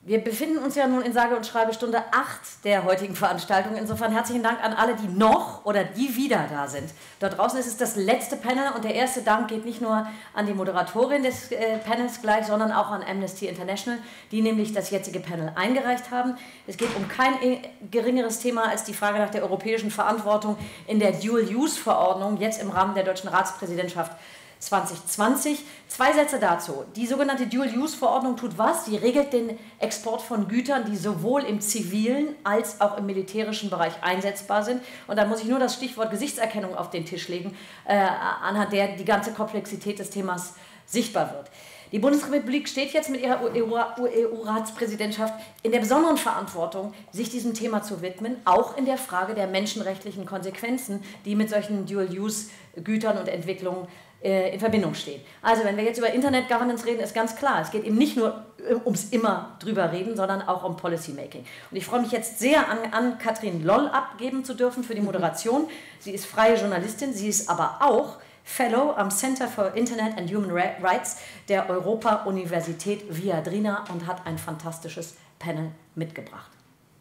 Wir befinden uns ja nun in sage und schreibe Stunde 8 der heutigen Veranstaltung. Insofern herzlichen Dank an alle, die noch oder die wieder da sind. Dort draußen ist es das letzte Panel und der erste Dank geht nicht nur an die Moderatorin des Panels gleich, sondern auch an Amnesty International, die nämlich das jetzige Panel eingereicht haben. Es geht um kein geringeres Thema als die Frage nach der europäischen Verantwortung in der Dual-Use-Verordnung, jetzt im Rahmen der deutschen Ratspräsidentschaft 2020. Zwei Sätze dazu. Die sogenannte Dual-Use-Verordnung tut was? Sie regelt den Export von Gütern, die sowohl im zivilen als auch im militärischen Bereich einsetzbar sind. Und da muss ich nur das Stichwort Gesichtserkennung auf den Tisch legen, anhand der die ganze Komplexität des Themas sichtbar wird. Die Bundesrepublik steht jetzt mit ihrer EU-Ratspräsidentschaft in der besonderen Verantwortung, sich diesem Thema zu widmen, auch in der Frage der menschenrechtlichen Konsequenzen, die mit solchen Dual-Use-Gütern und Entwicklungen in Verbindung stehen. Also wenn wir jetzt über Internet-Governance reden, ist ganz klar, es geht eben nicht nur ums immer drüber reden, sondern auch um Policy-Making. Und ich freue mich jetzt sehr an Katrin Loll abgeben zu dürfen für die Moderation. Sie ist freie Journalistin, sie ist aber auch Fellow am Center for Internet and Human Rights der Europa-Universität Viadrina und hat ein fantastisches Panel mitgebracht.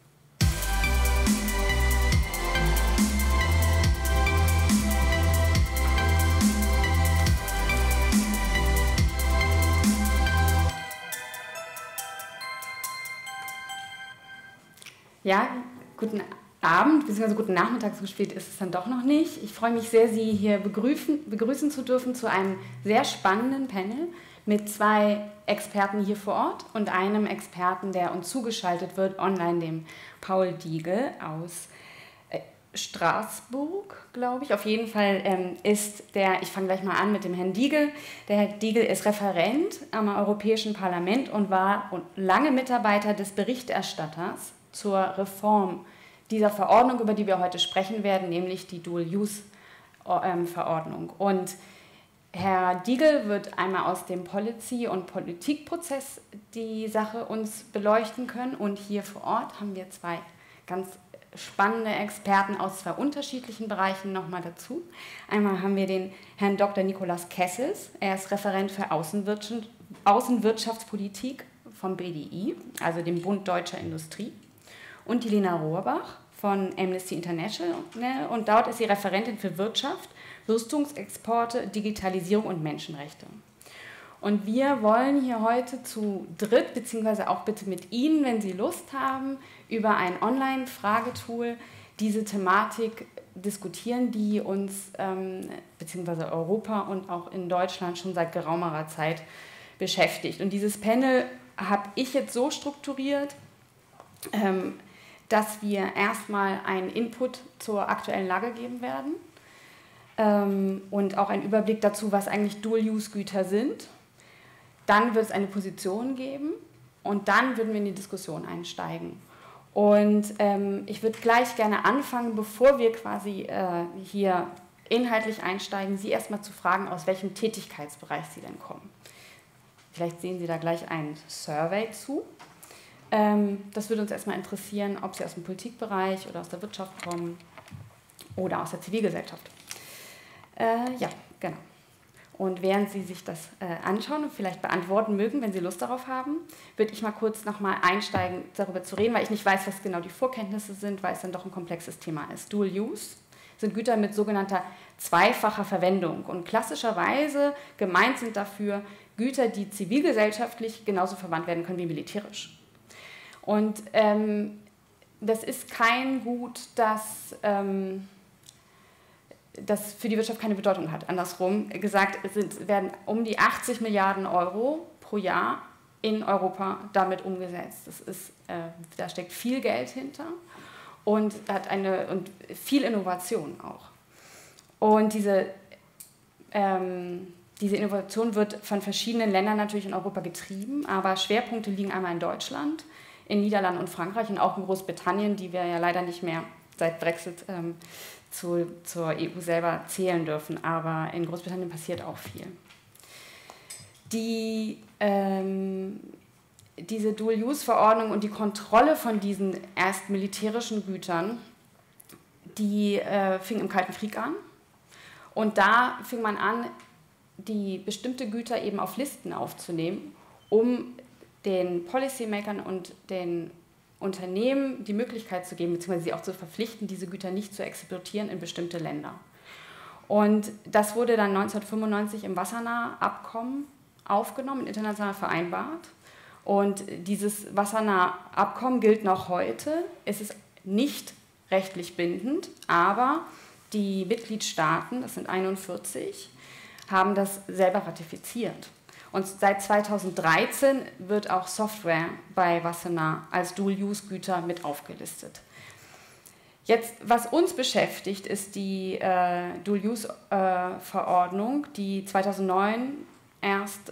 Ja, guten Abend, beziehungsweise guten Nachmittag, so spät ist es dann doch noch nicht. Ich freue mich sehr, Sie hier begrüßen zu dürfen zu einem sehr spannenden Panel mit zwei Experten hier vor Ort und einem Experten, der uns zugeschaltet wird, online, dem Paul Diegel aus Straßburg, glaube ich. Auf jeden Fall ist der, ich fange gleich mal an mit dem Herrn Diegel. Der Herr Diegel ist Referent am Europäischen Parlament und war lange Mitarbeiter des Berichterstatters zur Reform dieser Verordnung, über die wir heute sprechen werden, nämlich die Dual-Use-Verordnung. Und Herr Diegel wird einmal aus dem Policy- und Politikprozess die Sache uns beleuchten können. Und hier vor Ort haben wir zwei ganz spannende Experten aus zwei unterschiedlichen Bereichen nochmal dazu. Einmal haben wir den Herrn Dr. Nikolaus Kessels. Er ist Referent für Außenwirtschaftspolitik vom BDI, also dem Bund Deutscher Industrie. Und die Lena Rohrbach von Amnesty International. Und dort ist sie Referentin für Wirtschaft, Rüstungsexporte, Digitalisierung und Menschenrechte. Und wir wollen hier heute zu dritt, beziehungsweise auch bitte mit Ihnen, wenn Sie Lust haben, über ein Online-Fragetool diese Thematik diskutieren, die uns, beziehungsweise Europa und auch in Deutschland schon seit geraumer Zeit beschäftigt. Und dieses Panel habe ich jetzt so strukturiert, dass wir erstmal einen Input zur aktuellen Lage geben werden und auch einen Überblick dazu, was eigentlich Dual-Use-Güter sind. Dann wird es eine Position geben und dann würden wir in die Diskussion einsteigen. Und ich würde gleich gerne anfangen, bevor wir quasi hier inhaltlich einsteigen, Sie erstmal zu fragen, aus welchem Tätigkeitsbereich Sie denn kommen. Vielleicht sehen Sie da gleich ein Survey zu. Das würde uns erstmal interessieren, ob Sie aus dem Politikbereich oder aus der Wirtschaft kommen oder aus der Zivilgesellschaft. Ja, genau. Und während Sie sich das anschauen und vielleicht beantworten mögen, wenn Sie Lust darauf haben, würde ich mal kurz nochmal einsteigen, darüber zu reden, weil ich nicht weiß, was genau die Vorkenntnisse sind, weil es dann doch ein komplexes Thema ist. Dual Use sind Güter mit sogenannter zweifacher Verwendung. Und klassischerweise gemeint sind dafür Güter, die zivilgesellschaftlich genauso verwandt werden können wie militärisch. Und das ist kein Gut, das für die Wirtschaft keine Bedeutung hat. Andersrum gesagt, werden um die 80 Milliarden Euro pro Jahr in Europa damit umgesetzt. Da steckt viel Geld hinter und und viel Innovation auch. Und diese Innovation wird von verschiedenen Ländern natürlich in Europa getrieben, aber Schwerpunkte liegen einmal in Deutschland, in Niederlanden und Frankreich und auch in Großbritannien, die wir ja leider nicht mehr seit Brexit zur EU selber zählen dürfen. Aber in Großbritannien passiert auch viel. Diese Dual-Use-Verordnung und die Kontrolle von diesen erst militärischen Gütern, die fing im Kalten Krieg an. Und da fing man an, die bestimmte Güter eben auf Listen aufzunehmen, um den Policymakern und den Unternehmen die Möglichkeit zu geben, beziehungsweise sie auch zu verpflichten, diese Güter nicht zu exportieren in bestimmte Länder. Und das wurde dann 1995 im Wassernahe-Abkommen aufgenommen, international vereinbart. Und dieses Wassernahe-Abkommen gilt noch heute. Es ist nicht rechtlich bindend, aber die Mitgliedstaaten, das sind 41, haben das selber ratifiziert. Und seit 2013 wird auch Software bei Wassenaar als Dual-Use-Güter mit aufgelistet. Jetzt, was uns beschäftigt, ist die Dual-Use-Verordnung, die 2009 erst,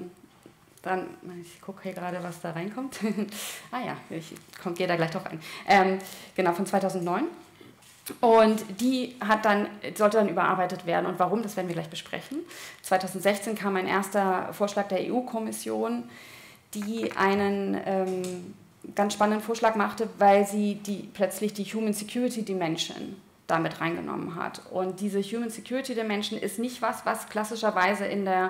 ich gucke hier gerade, was da reinkommt. Ich gehe da gleich drauf ein. Genau, von 2009. Und die sollte dann überarbeitet werden. Und warum, das werden wir gleich besprechen. 2016 kam ein erster Vorschlag der EU-Kommission, die einen ganz spannenden Vorschlag machte, weil sie plötzlich die Human Security Dimension damit reingenommen hat. Und diese Human Security Dimension ist nicht was klassischerweise in der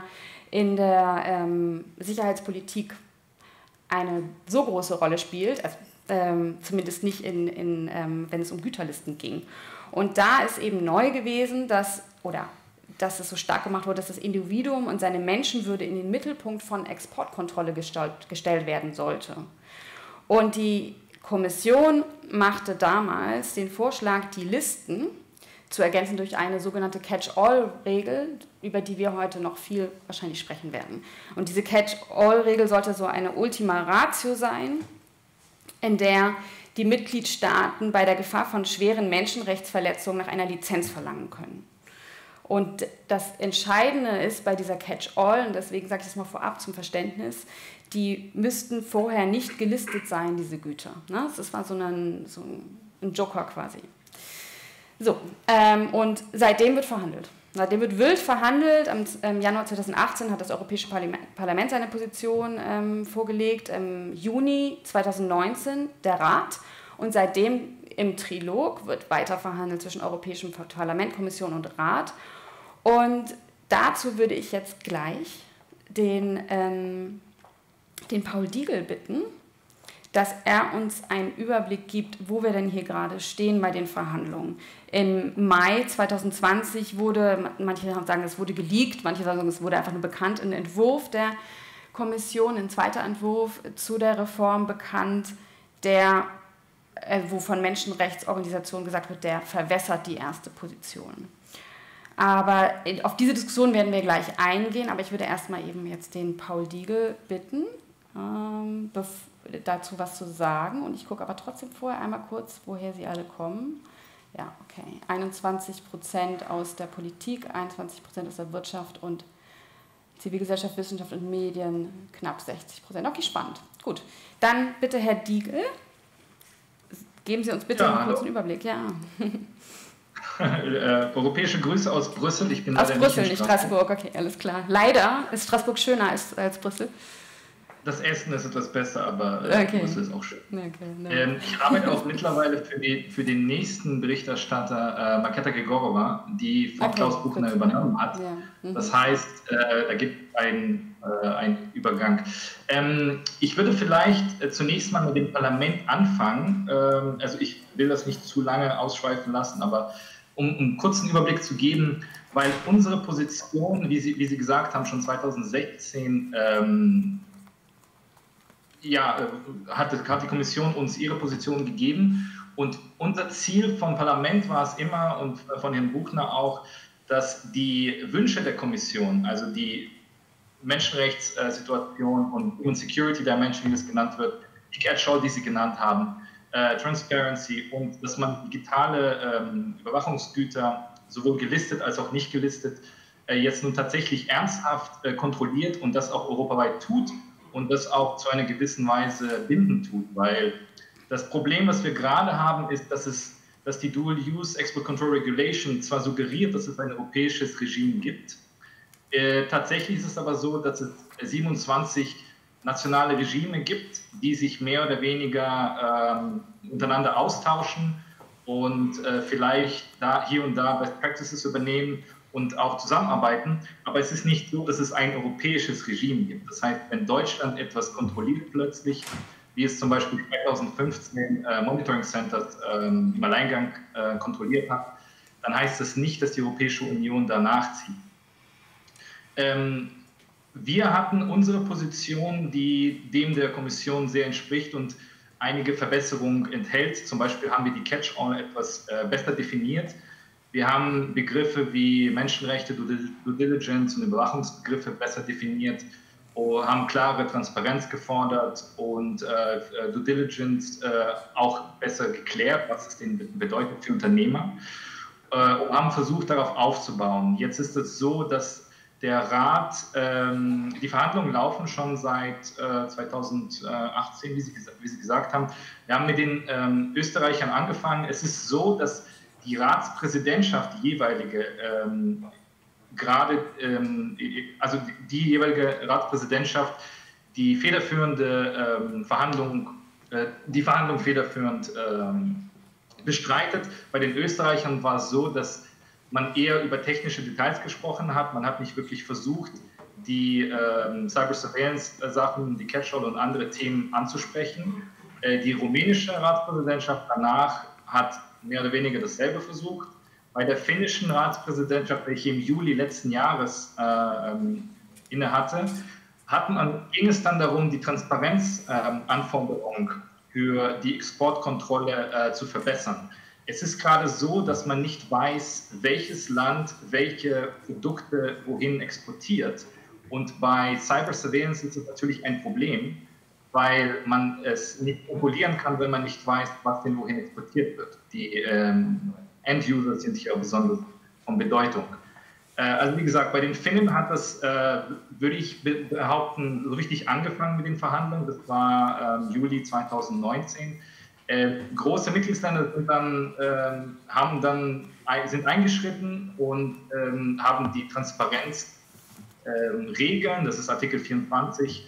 Sicherheitspolitik eine so große Rolle spielt, also, zumindest nicht, wenn es um Güterlisten ging. Und da ist eben neu gewesen, dass es so stark gemacht wurde, dass das Individuum und seine Menschenwürde in den Mittelpunkt von Exportkontrolle gestellt werden sollte. Und die Kommission machte damals den Vorschlag, die Listen zu ergänzen durch eine sogenannte Catch-all-Regel, über die wir heute noch viel wahrscheinlich sprechen werden. Und diese Catch-all-Regel sollte so eine Ultima Ratio sein, in der die Mitgliedstaaten bei der Gefahr von schweren Menschenrechtsverletzungen nach einer Lizenz verlangen können. Und das Entscheidende ist bei dieser Catch-all, und deswegen sage ich das mal vorab zum Verständnis, die müssten vorher nicht gelistet sein, diese Güter. Das war so ein Joker quasi. So, und seitdem wird verhandelt. Seitdem wird wild verhandelt. Im Januar 2018 hat das Europäische Parlament seine Position vorgelegt. Im Juni 2019 der Rat. Und seitdem im Trilog wird weiter verhandelt zwischen Europäischem Parlament, Kommission und Rat. Und dazu würde ich jetzt gleich den Paul Diegel bitten, dass er uns einen Überblick gibt, wo wir denn hier gerade stehen bei den Verhandlungen. Im Mai 2020 manche sagen, es wurde geleakt, manche sagen, es wurde einfach nur bekannt, ein Entwurf der Kommission, ein zweiter Entwurf zu der Reform bekannt, wo von Menschenrechtsorganisationen gesagt wird, der verwässert die erste Position. Aber auf diese Diskussion werden wir gleich eingehen, aber ich würde erstmal eben jetzt den Paul Diegel bitten, dazu was zu sagen. Und ich gucke aber trotzdem vorher einmal kurz, woher sie alle kommen. Ja, okay. 21% aus der Politik, 21% aus der Wirtschaft und Zivilgesellschaft, Wissenschaft und Medien, knapp 60%. Okay, spannend. Gut. Dann bitte Herr Diegel, geben Sie uns bitte einen kurzen Überblick. Ja. Europäische Grüße aus Brüssel. Ich bin aus Brüssel, nicht Straßburg. Okay, alles klar. Leider ist Straßburg schöner als Brüssel. Das Essen ist etwas besser, aber Brüssel ist auch schön. Okay, ich arbeite auch mittlerweile für den nächsten Berichterstatter Markéta Gregorova, die von Klaus Buchner übernommen hat. Ja. Das heißt, da gibt es einen Übergang. Ich würde vielleicht zunächst mal mit dem Parlament anfangen. Also ich will das nicht zu lange ausschweifen lassen, aber um einen kurzen Überblick zu geben, weil unsere Position, wie Sie gesagt haben, schon 2016 hat die Kommission uns ihre Position gegeben und unser Ziel vom Parlament war es immer und von Herrn Buchner auch, dass die Wünsche der Kommission, also die Menschenrechtssituation und Human Security der Menschen, wie das genannt wird, die Catch-all, die Sie genannt haben, Transparency und dass man digitale Überwachungsgüter sowohl gelistet als auch nicht gelistet jetzt nun tatsächlich ernsthaft kontrolliert und das auch europaweit tut. Und das auch zu einer gewissen Weise bindend tut, weil das Problem, was wir gerade haben, ist, dass die Dual-Use Export Control Regulation zwar suggeriert, dass es ein europäisches Regime gibt, tatsächlich ist es aber so, dass es 27 nationale Regime gibt, die sich mehr oder weniger untereinander austauschen und vielleicht hier und da Best Practices übernehmen und auch zusammenarbeiten. Aber es ist nicht so, dass es ein europäisches Regime gibt. Das heißt, wenn Deutschland etwas kontrolliert plötzlich, wie es zum Beispiel 2015 Monitoring Centers im Alleingang kontrolliert hat, dann heißt das nicht, dass die Europäische Union danach zieht. Wir hatten unsere Position, die dem der Kommission sehr entspricht und einige Verbesserungen enthält. Zum Beispiel haben wir die Catch-all etwas besser definiert. Wir haben Begriffe wie Menschenrechte, Due Diligence und Überwachungsbegriffe besser definiert, haben klare Transparenz gefordert und Due Diligence auch besser geklärt, was es denn bedeutet für Unternehmer, und haben versucht, darauf aufzubauen. Jetzt ist es so, dass der Rat, die Verhandlungen laufen schon seit 2018, wie Sie gesagt haben. Wir haben mit den Österreichern angefangen. Es ist so, dass die Ratspräsidentschaft, die jeweilige, also die jeweilige Ratspräsidentschaft, die Verhandlung federführend bestreitet. Bei den Österreichern war es so, dass man eher über technische Details gesprochen hat. Man hat nicht wirklich versucht, die Cyber-Surveillance-Sachen, die Catch-all und andere Themen anzusprechen. Die rumänische Ratspräsidentschaft danach hat mehr oder weniger dasselbe versucht. Bei der finnischen Ratspräsidentschaft, welche im Juli letzten Jahres innehatte, ging es dann darum, die Transparenzanforderung für die Exportkontrolle zu verbessern. Es ist gerade so, dass man nicht weiß, welches Land welche Produkte wohin exportiert. Und bei Cyber Surveillance ist es natürlich ein Problem, weil man es nicht kontrollieren kann, wenn man nicht weiß, was denn wohin exportiert wird. Die End-User sind hier besonders von Bedeutung. Also wie gesagt, bei den Finnen hat das, würde ich behaupten, so richtig angefangen mit den Verhandlungen. Das war Juli 2019. Große Mitgliedsländer sind eingeschritten und haben die Transparenzregeln, das ist Artikel 24,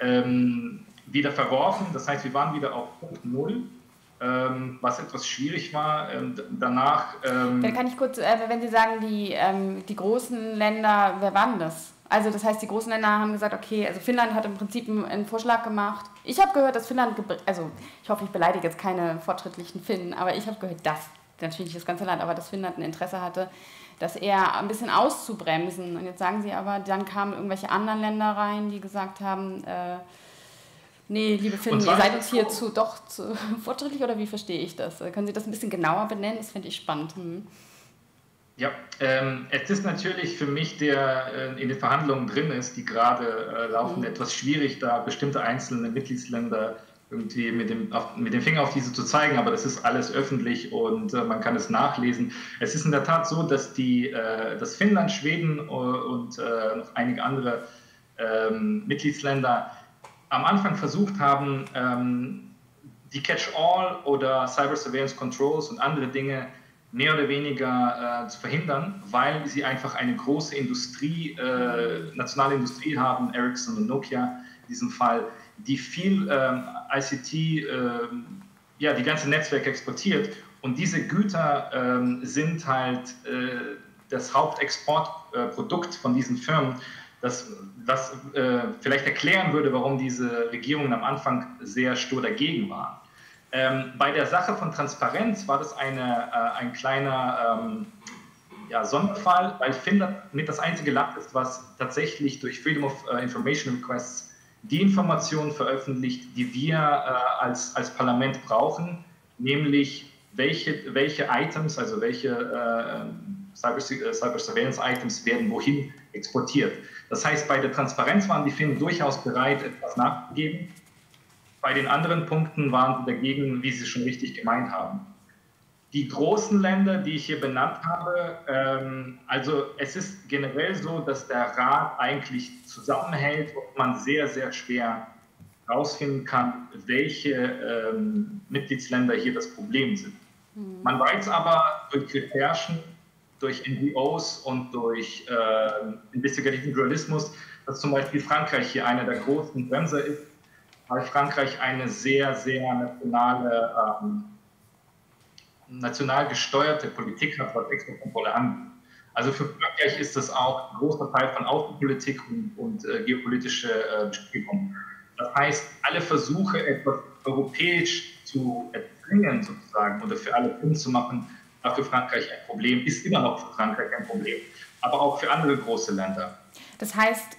wieder verworfen. Das heißt, wir waren wieder auf Punkt 0, was etwas schwierig war. Danach... Dann kann ich kurz, wenn Sie sagen, die großen Länder, wer waren das? Also das heißt, die großen Länder haben gesagt, okay, also Finnland hat im Prinzip einen Vorschlag gemacht. Ich habe gehört, dass Finnland, also ich hoffe, ich beleidige jetzt keine fortschrittlichen Finnen, aber ich habe gehört, dass, natürlich das ganze Land, aber dass Finnland ein Interesse hatte, das eher ein bisschen auszubremsen. Und jetzt sagen Sie aber, dann kamen irgendwelche anderen Länder rein, die gesagt haben, nee, liebe Finnen, ihr seid uns hier zu fortschrittlich, oder wie verstehe ich das? Können Sie das ein bisschen genauer benennen? Das finde ich spannend. Ja, es ist natürlich für mich, der in den Verhandlungen drin ist, die gerade laufen, etwas schwierig, da bestimmte einzelne Mitgliedsländer irgendwie mit dem Finger auf diese zu zeigen, aber das ist alles öffentlich und man kann es nachlesen. Es ist in der Tat so, dass dass Finnland, Schweden und noch einige andere Mitgliedsländer am Anfang versucht haben, die Catch-all oder Cyber Surveillance Controls und andere Dinge mehr oder weniger zu verhindern, weil sie einfach eine große Industrie, nationale Industrie haben, Ericsson und Nokia in diesem Fall, die viel ICT, die ganze Netzwerke exportiert. Und diese Güter sind halt das Hauptexportprodukt von diesen Firmen, das vielleicht erklären würde, warum diese Regierungen am Anfang sehr stur dagegen waren. Bei der Sache von Transparenz war das ein kleiner Sonderfall, weil Finnland mit das einzige Land ist, was tatsächlich durch Freedom of Information Requests die Informationen veröffentlicht, die wir als Parlament brauchen, nämlich welche Items, also welche Cyber Surveillance Items werden wohin exportiert. Das heißt, bei der Transparenz waren die Finnen durchaus bereit, etwas nachzugeben. Bei den anderen Punkten waren sie dagegen, wie Sie schon richtig gemeint haben. Die großen Länder, die ich hier benannt habe, also es ist generell so, dass der Rat eigentlich zusammenhält und man sehr, sehr schwer herausfinden kann, welche Mitgliedsländer hier das Problem sind. Man weiß aber durch Recherchen, durch NGOs und durch investigativen Journalismus, dass zum Beispiel Frankreich hier einer der großen Bremser ist, weil Frankreich eine sehr, sehr national gesteuerte Politik hat, was Exportkontrolle angeht. Also für Frankreich ist das auch ein großer Teil von Außenpolitik und geopolitische Bestrebungen. Das heißt, alle Versuche, etwas europäisch zu erzwingen sozusagen oder für alle Kunden zu machen, war für Frankreich ein Problem, ist immer noch für Frankreich ein Problem, aber auch für andere große Länder. Das heißt,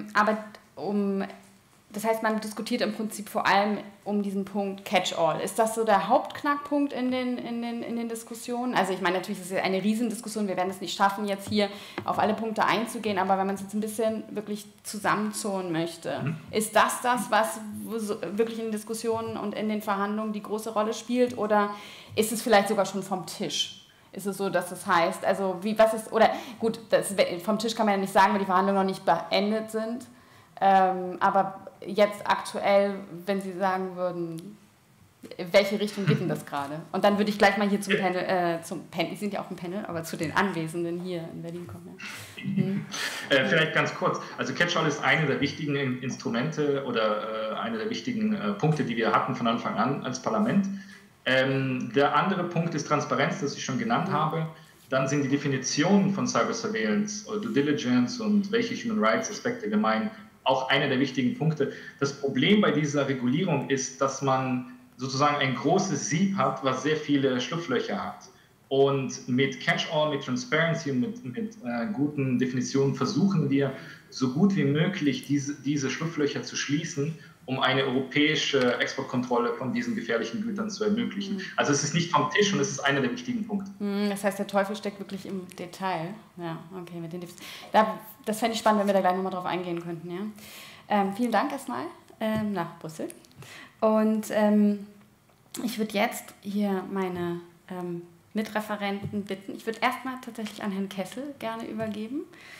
man diskutiert im Prinzip vor allem um diesen Punkt Catch-all. Ist das so der Hauptknackpunkt in den Diskussionen? Also ich meine, natürlich ist es eine Riesendiskussion, wir werden es nicht schaffen, jetzt hier auf alle Punkte einzugehen, aber wenn man es jetzt ein bisschen wirklich zusammenzurren möchte, ist das, was wirklich in den Diskussionen und in den Verhandlungen die große Rolle spielt, oder ist es vielleicht sogar schon vom Tisch? Ist es so, dass das heißt, also vom Tisch kann man ja nicht sagen, weil die Verhandlungen noch nicht beendet sind, aber jetzt aktuell, wenn Sie sagen würden, in welche Richtung geht denn das gerade? Und dann würde ich gleich mal hier zum Panel, Sie sind ja auch im Panel, aber zu den Anwesenden hier in Berlin kommen. Ja. Vielleicht ganz kurz. Also Catch-all ist eine der wichtigen Instrumente oder eine der wichtigen Punkte, die wir hatten von Anfang an als Parlament. Der andere Punkt ist Transparenz, das ich schon genannt habe. Dann sind die Definitionen von Cyber Surveillance oder Due Diligence und welche Human Rights Aspekte gemeint auch einer der wichtigen Punkte. Das Problem bei dieser Regulierung ist, dass man sozusagen ein großes Sieb hat, was sehr viele Schlupflöcher hat. Und mit Catch-all, mit Transparency und mit guten Definitionen versuchen wir, so gut wie möglich diese Schlupflöcher zu schließen, um eine europäische Exportkontrolle von diesen gefährlichen Gütern zu ermöglichen. Also es ist nicht vom Tisch und es ist einer der wichtigen Punkte. Das heißt, der Teufel steckt wirklich im Detail. Ja, okay, mit den das fände ich spannend, wenn wir da gleich nochmal drauf eingehen könnten. Ja? Vielen Dank erstmal nach Brüssel. Und ich würde jetzt hier meine Mitreferenten bitten. Ich würde erstmal tatsächlich an Herrn Kessel gerne übergeben,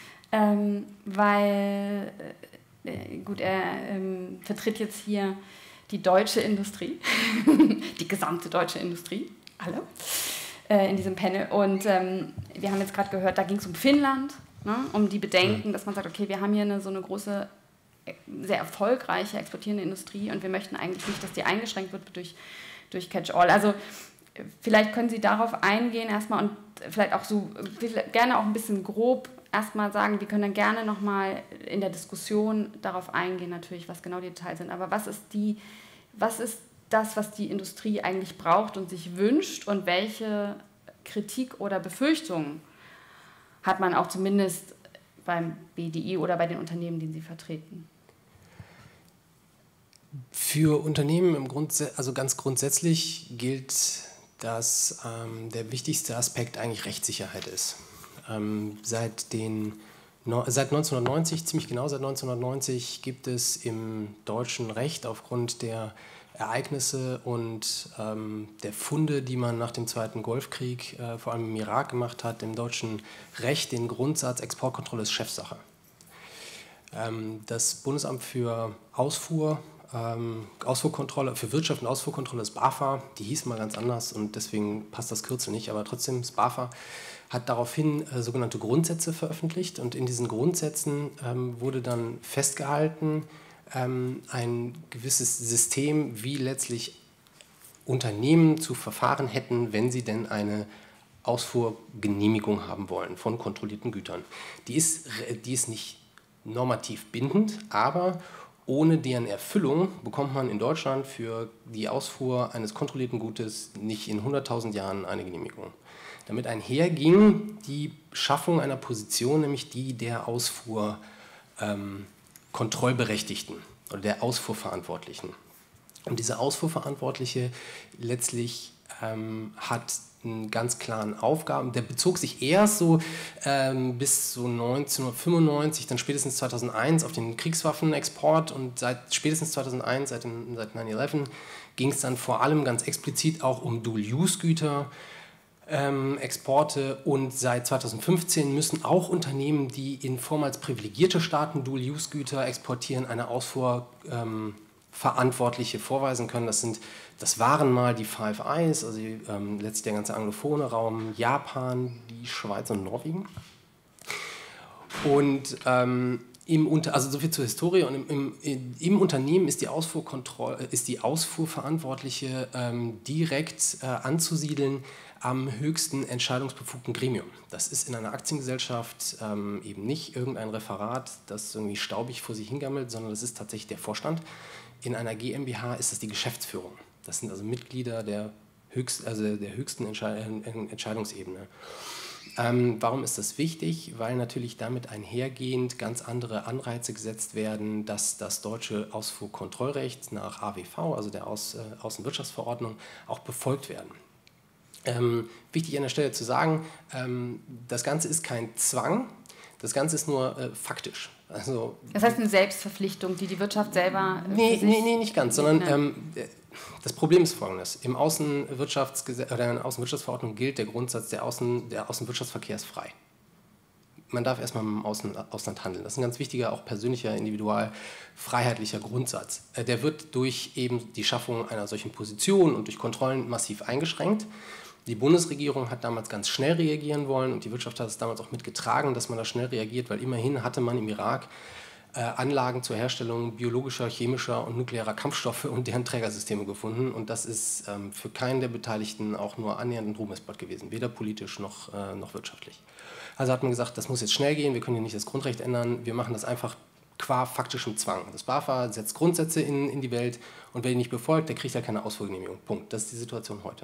weil er vertritt jetzt hier die deutsche Industrie, die gesamte deutsche Industrie, alle in diesem Panel. Und wir haben jetzt gerade gehört, da ging es um Finnland, ne, um die Bedenken, dass man sagt, okay, wir haben hier so eine große, sehr erfolgreiche exportierende Industrie und wir möchten eigentlich nicht, dass die eingeschränkt wird durch Catch-all. Also vielleicht können Sie darauf eingehen erstmal und vielleicht auch so gerne auch ein bisschen grob erstmal sagen, wir können dann gerne nochmal in der Diskussion darauf eingehen, natürlich, was genau die Details sind. Aber was ist das, was die Industrie eigentlich braucht und sich wünscht und welche Kritik oder Befürchtungen hat man auch zumindest beim BDI oder bei den Unternehmen, die Sie vertreten? Für Unternehmen also ganz grundsätzlich gilt, dass der wichtigste Aspekt eigentlich Rechtssicherheit ist. Seit 1990, ziemlich genau seit 1990, gibt es im deutschen Recht aufgrund der Ereignisse und der Funde, die man nach dem Zweiten Golfkrieg vor allem im Irak gemacht hat, im deutschen Recht den Grundsatz, Exportkontrolle ist Chefsache. Das Bundesamt für Ausfuhrkontrolle, für Wirtschaft und Ausfuhrkontrolle ist BAFA, die hieß mal ganz anders und deswegen passt das Kürzel nicht, aber trotzdem ist BAFA, hat daraufhin sogenannte Grundsätze veröffentlicht und in diesen Grundsätzen wurde dann festgehalten, ein gewisses System, wie letztlich Unternehmen zu verfahren hätten, wenn sie denn eine Ausfuhrgenehmigung haben wollen von kontrollierten Gütern. Die ist nicht normativ bindend, aber ohne deren Erfüllung bekommt man in Deutschland für die Ausfuhr eines kontrollierten Gutes nicht in 100.000 Jahren eine Genehmigung. Damit einherging die Schaffung einer Position, nämlich die der Ausfuhrkontrollberechtigten oder der Ausfuhrverantwortlichen. Und diese Ausfuhrverantwortliche letztlich hat einen ganz klaren Aufgaben. Der bezog sich erst so bis so 1995, dann spätestens 2001 auf den Kriegswaffenexport und spätestens 2001, seit 9/11, ging es dann vor allem ganz explizit auch um Dual-Use-Güter, Exporte, und seit 2015 müssen auch Unternehmen, die in vormals privilegierte Staaten Dual-Use-Güter exportieren, eine Ausfuhrverantwortliche vorweisen können. Das waren mal die Five Eyes, also letztlich der ganze anglophone Raum, Japan, die Schweiz und Norwegen. Und also so viel zur Historie. Und im Unternehmen ist die Ausfuhrverantwortliche direkt anzusiedeln am höchsten entscheidungsbefugten Gremium. Das ist in einer Aktiengesellschaft eben nicht irgendein Referat, das irgendwie staubig vor sich hingammelt, sondern das ist tatsächlich der Vorstand. In einer GmbH ist es die Geschäftsführung. Das sind also Mitglieder der höchsten Entscheidungsebene. Warum ist das wichtig? Weil natürlich damit einhergehend ganz andere Anreize gesetzt werden, dass das deutsche Ausfuhrkontrollrecht nach AWV, also der Außenwirtschaftsverordnung, auch befolgt werden. Wichtig an der Stelle zu sagen, das Ganze ist kein Zwang, das Ganze ist nur faktisch. Also, das heißt eine Selbstverpflichtung, die Wirtschaft selber... Nee, nicht ganz, sondern das Problem ist folgendes. Im Außenwirtschaftsgesetz oder in der Außenwirtschaftsverordnung gilt der Grundsatz, der Außenwirtschaftsverkehr ist frei. Man darf erstmal mit dem Ausland handeln. Das ist ein ganz wichtiger, auch persönlicher, individual freiheitlicher Grundsatz. Der wird durch eben die Schaffung einer solchen Position und durch Kontrollen massiv eingeschränkt. Die Bundesregierung hat damals ganz schnell reagieren wollen und die Wirtschaft hat es damals auch mitgetragen, dass man da schnell reagiert, weil immerhin hatte man im Irak Anlagen zur Herstellung biologischer, chemischer und nuklearer Kampfstoffe und deren Trägersysteme gefunden. Und das ist für keinen der Beteiligten auch nur annähernd ein Ruhmesblatt gewesen, weder politisch noch wirtschaftlich. Also hat man gesagt, das muss jetzt schnell gehen, wir können hier nicht das Grundrecht ändern, wir machen das einfach qua faktischem Zwang. Das BAFA setzt Grundsätze in die Welt und wer die nicht befolgt, der kriegt ja keine Ausfuhrgenehmigung. Punkt. Das ist die Situation heute.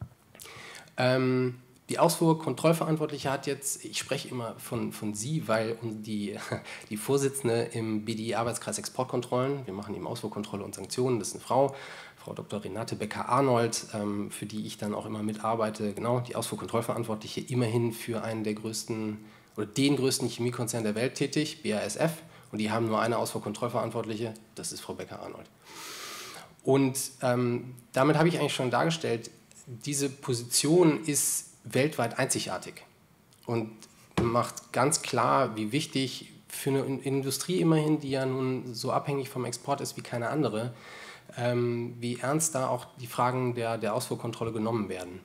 Die Ausfuhrkontrollverantwortliche hat jetzt, ich spreche immer von sie, weil die Vorsitzende im BDI-Arbeitskreis Exportkontrollen, wir machen eben Ausfuhrkontrolle und Sanktionen, das ist eine Frau Dr. Renate Becker-Arnold, für die ich dann auch immer mitarbeite, genau, die Ausfuhrkontrollverantwortliche, immerhin für einen der größten oder den größten Chemiekonzern der Welt tätig, BASF, und die haben nur eine Ausfuhrkontrollverantwortliche, das ist Frau Becker-Arnold. Und damit habe ich eigentlich schon dargestellt, diese Position ist weltweit einzigartig und macht ganz klar, wie wichtig für eine Industrie immerhin, die ja nun so abhängig vom Export ist wie keine andere, wie ernst da auch die Fragen der Ausfuhrkontrolle genommen werden.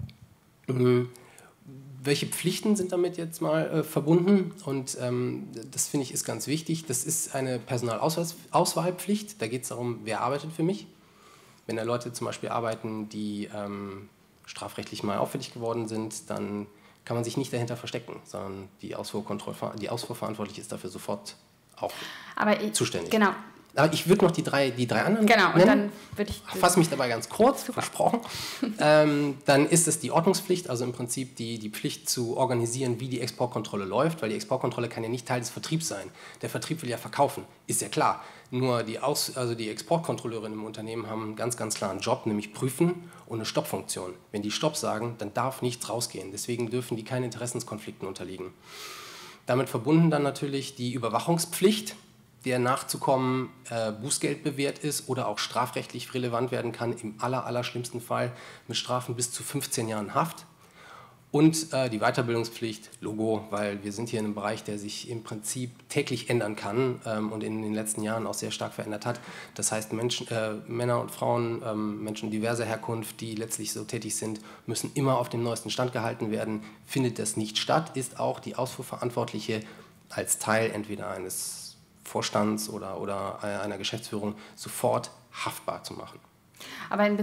Welche Pflichten sind damit jetzt mal verbunden? Und das finde ich ist ganz wichtig. Das ist eine Personalauswahlpflicht. Da geht es darum, wer arbeitet für mich. Wenn da Leute zum Beispiel arbeiten, die strafrechtlich mal auffällig geworden sind, dann kann man sich nicht dahinter verstecken, sondern die Ausfuhrverantwortliche ist dafür sofort auch zuständig. Genau. Aber ich würde noch die drei anderen nennen. Und dann würde ich... Fasse mich dabei ganz kurz, versprochen. Dann ist es die Ordnungspflicht, also im Prinzip die Pflicht zu organisieren, wie die Exportkontrolle läuft, weil die Exportkontrolle kann ja nicht Teil des Vertriebs sein. Der Vertrieb will ja verkaufen, ist ja klar. Nur die Exportkontrolleure im Unternehmen haben einen ganz, ganz klaren Job, nämlich prüfen und eine Stoppfunktion. Wenn die Stopp sagen, dann darf nichts rausgehen. Deswegen dürfen die keinen Interessenskonflikten unterliegen. Damit verbunden dann natürlich die Überwachungspflicht, der nachzukommen Bußgeld bewährt ist oder auch strafrechtlich relevant werden kann, im allerschlimmsten Fall mit Strafen bis zu 15 Jahren Haft. Und die Weiterbildungspflicht, Logo, weil wir sind hier in einem Bereich, der sich im Prinzip täglich ändern kann und in den letzten Jahren auch sehr stark verändert hat. Das heißt, Männer und Frauen, Menschen diverser Herkunft, die letztlich so tätig sind, müssen immer auf dem neuesten Stand gehalten werden. Findet das nicht statt, ist auch die Ausfuhrverantwortliche als Teil entweder eines Vorstands oder einer Geschäftsführung sofort haftbar zu machen. Aber in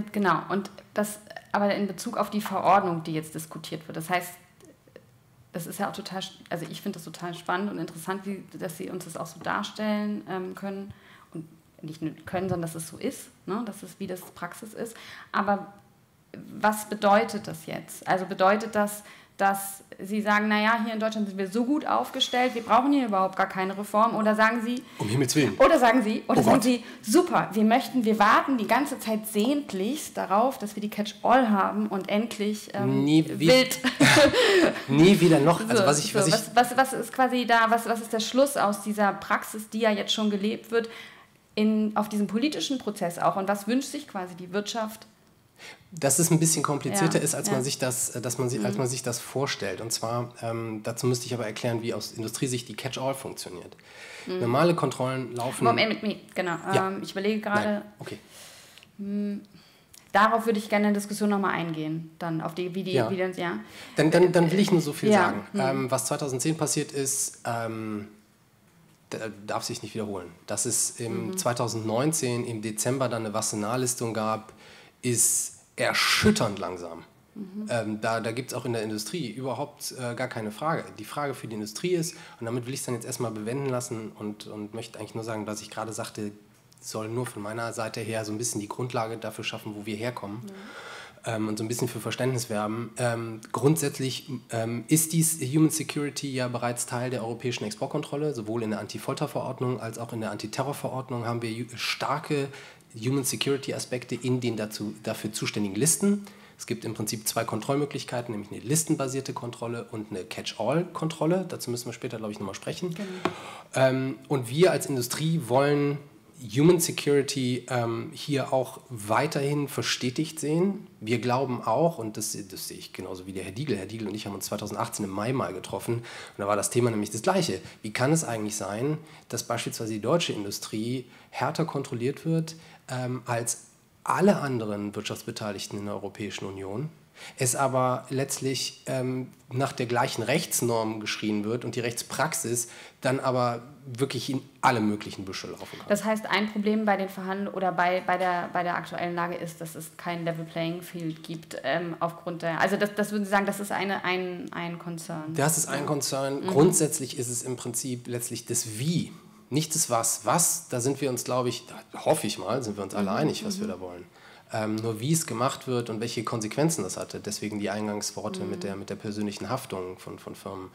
Bezug auf die Verordnung, die jetzt diskutiert wird, das heißt, das ist ja auch total, also ich finde das total spannend und interessant, dass Sie uns das auch so darstellen können und nicht nur können, sondern dass es so ist, ne? Dass es wie das Praxis ist. Aber was bedeutet das jetzt? Also bedeutet das, dass Sie sagen, naja, hier in Deutschland sind wir so gut aufgestellt, wir brauchen hier überhaupt gar keine Reform, oder sagen Sie... Um Himmels Willen. Oder sagen Sie, super, wir warten die ganze Zeit sehnlichst darauf, dass wir die Catch-all haben und endlich wild... Nie wieder noch. Also was ist quasi da, was ist der Schluss aus dieser Praxis, die ja jetzt schon gelebt wird, auf diesem politischen Prozess auch, und was wünscht sich quasi die Wirtschaft? Dass es ein bisschen komplizierter ist, als man sich das vorstellt. Und zwar, dazu müsste ich aber erklären, wie aus Industriesicht die Catch-all funktioniert. Normale Kontrollen laufen... Genau. Ja. Ich überlege gerade... Okay. Darauf würde ich gerne in der Diskussion nochmal eingehen. Dann auf die, Dann will ich nur so viel sagen. Was 2010 passiert ist, darf sich nicht wiederholen. Dass es im 2019 im Dezember dann eine Wassenaarlistung gab, ist erschütternd langsam. Da gibt es auch in der Industrie überhaupt gar keine Frage. Die Frage für die Industrie ist, und damit will ich es dann jetzt erstmal bewenden lassen und möchte eigentlich nur sagen, dass ich gerade sagte, soll nur von meiner Seite her so ein bisschen die Grundlage dafür schaffen, wo wir herkommen. Und so ein bisschen für Verständnis werben. Grundsätzlich ist dies Human Security ja bereits Teil der europäischen Exportkontrolle. Sowohl in der Anti-Folter-Verordnung als auch in der Antiterror-Verordnung haben wir starke Human Security-Aspekte in den dafür zuständigen Listen. Es gibt im Prinzip 2 Kontrollmöglichkeiten, nämlich eine listenbasierte Kontrolle und eine Catch-all-Kontrolle. Dazu müssen wir später, glaube ich, nochmal sprechen. Genau. Und wir als Industrie wollen Human Security hier auch weiterhin verstetigt sehen. Wir glauben auch, und das sehe ich genauso wie der Herr Diegel und ich haben uns 2018 im Mai mal getroffen, und da war das Thema nämlich das Gleiche. Wie kann es eigentlich sein, dass beispielsweise die deutsche Industrie härter kontrolliert wird als alle anderen Wirtschaftsbeteiligten in der Europäischen Union? Es aber letztlich nach der gleichen Rechtsnorm geschrien wird und die Rechtspraxis dann aber wirklich in alle möglichen Büsche laufen kann. Das heißt, ein Problem bei den Verhandlungen oder bei der aktuellen Lage ist, dass es kein Level Playing Field gibt aufgrund der, also das würden Sie sagen, das ist ein Concern. Das ist ein Concern. Grundsätzlich ist es im Prinzip letztlich das Wie, nicht das Was. Was, da sind wir uns, glaube ich, hoffe ich mal, sind wir uns alle einig, was wir da wollen. Nur wie es gemacht wird und welche Konsequenzen das hatte. Deswegen die Eingangsworte mit der persönlichen Haftung von Firmen.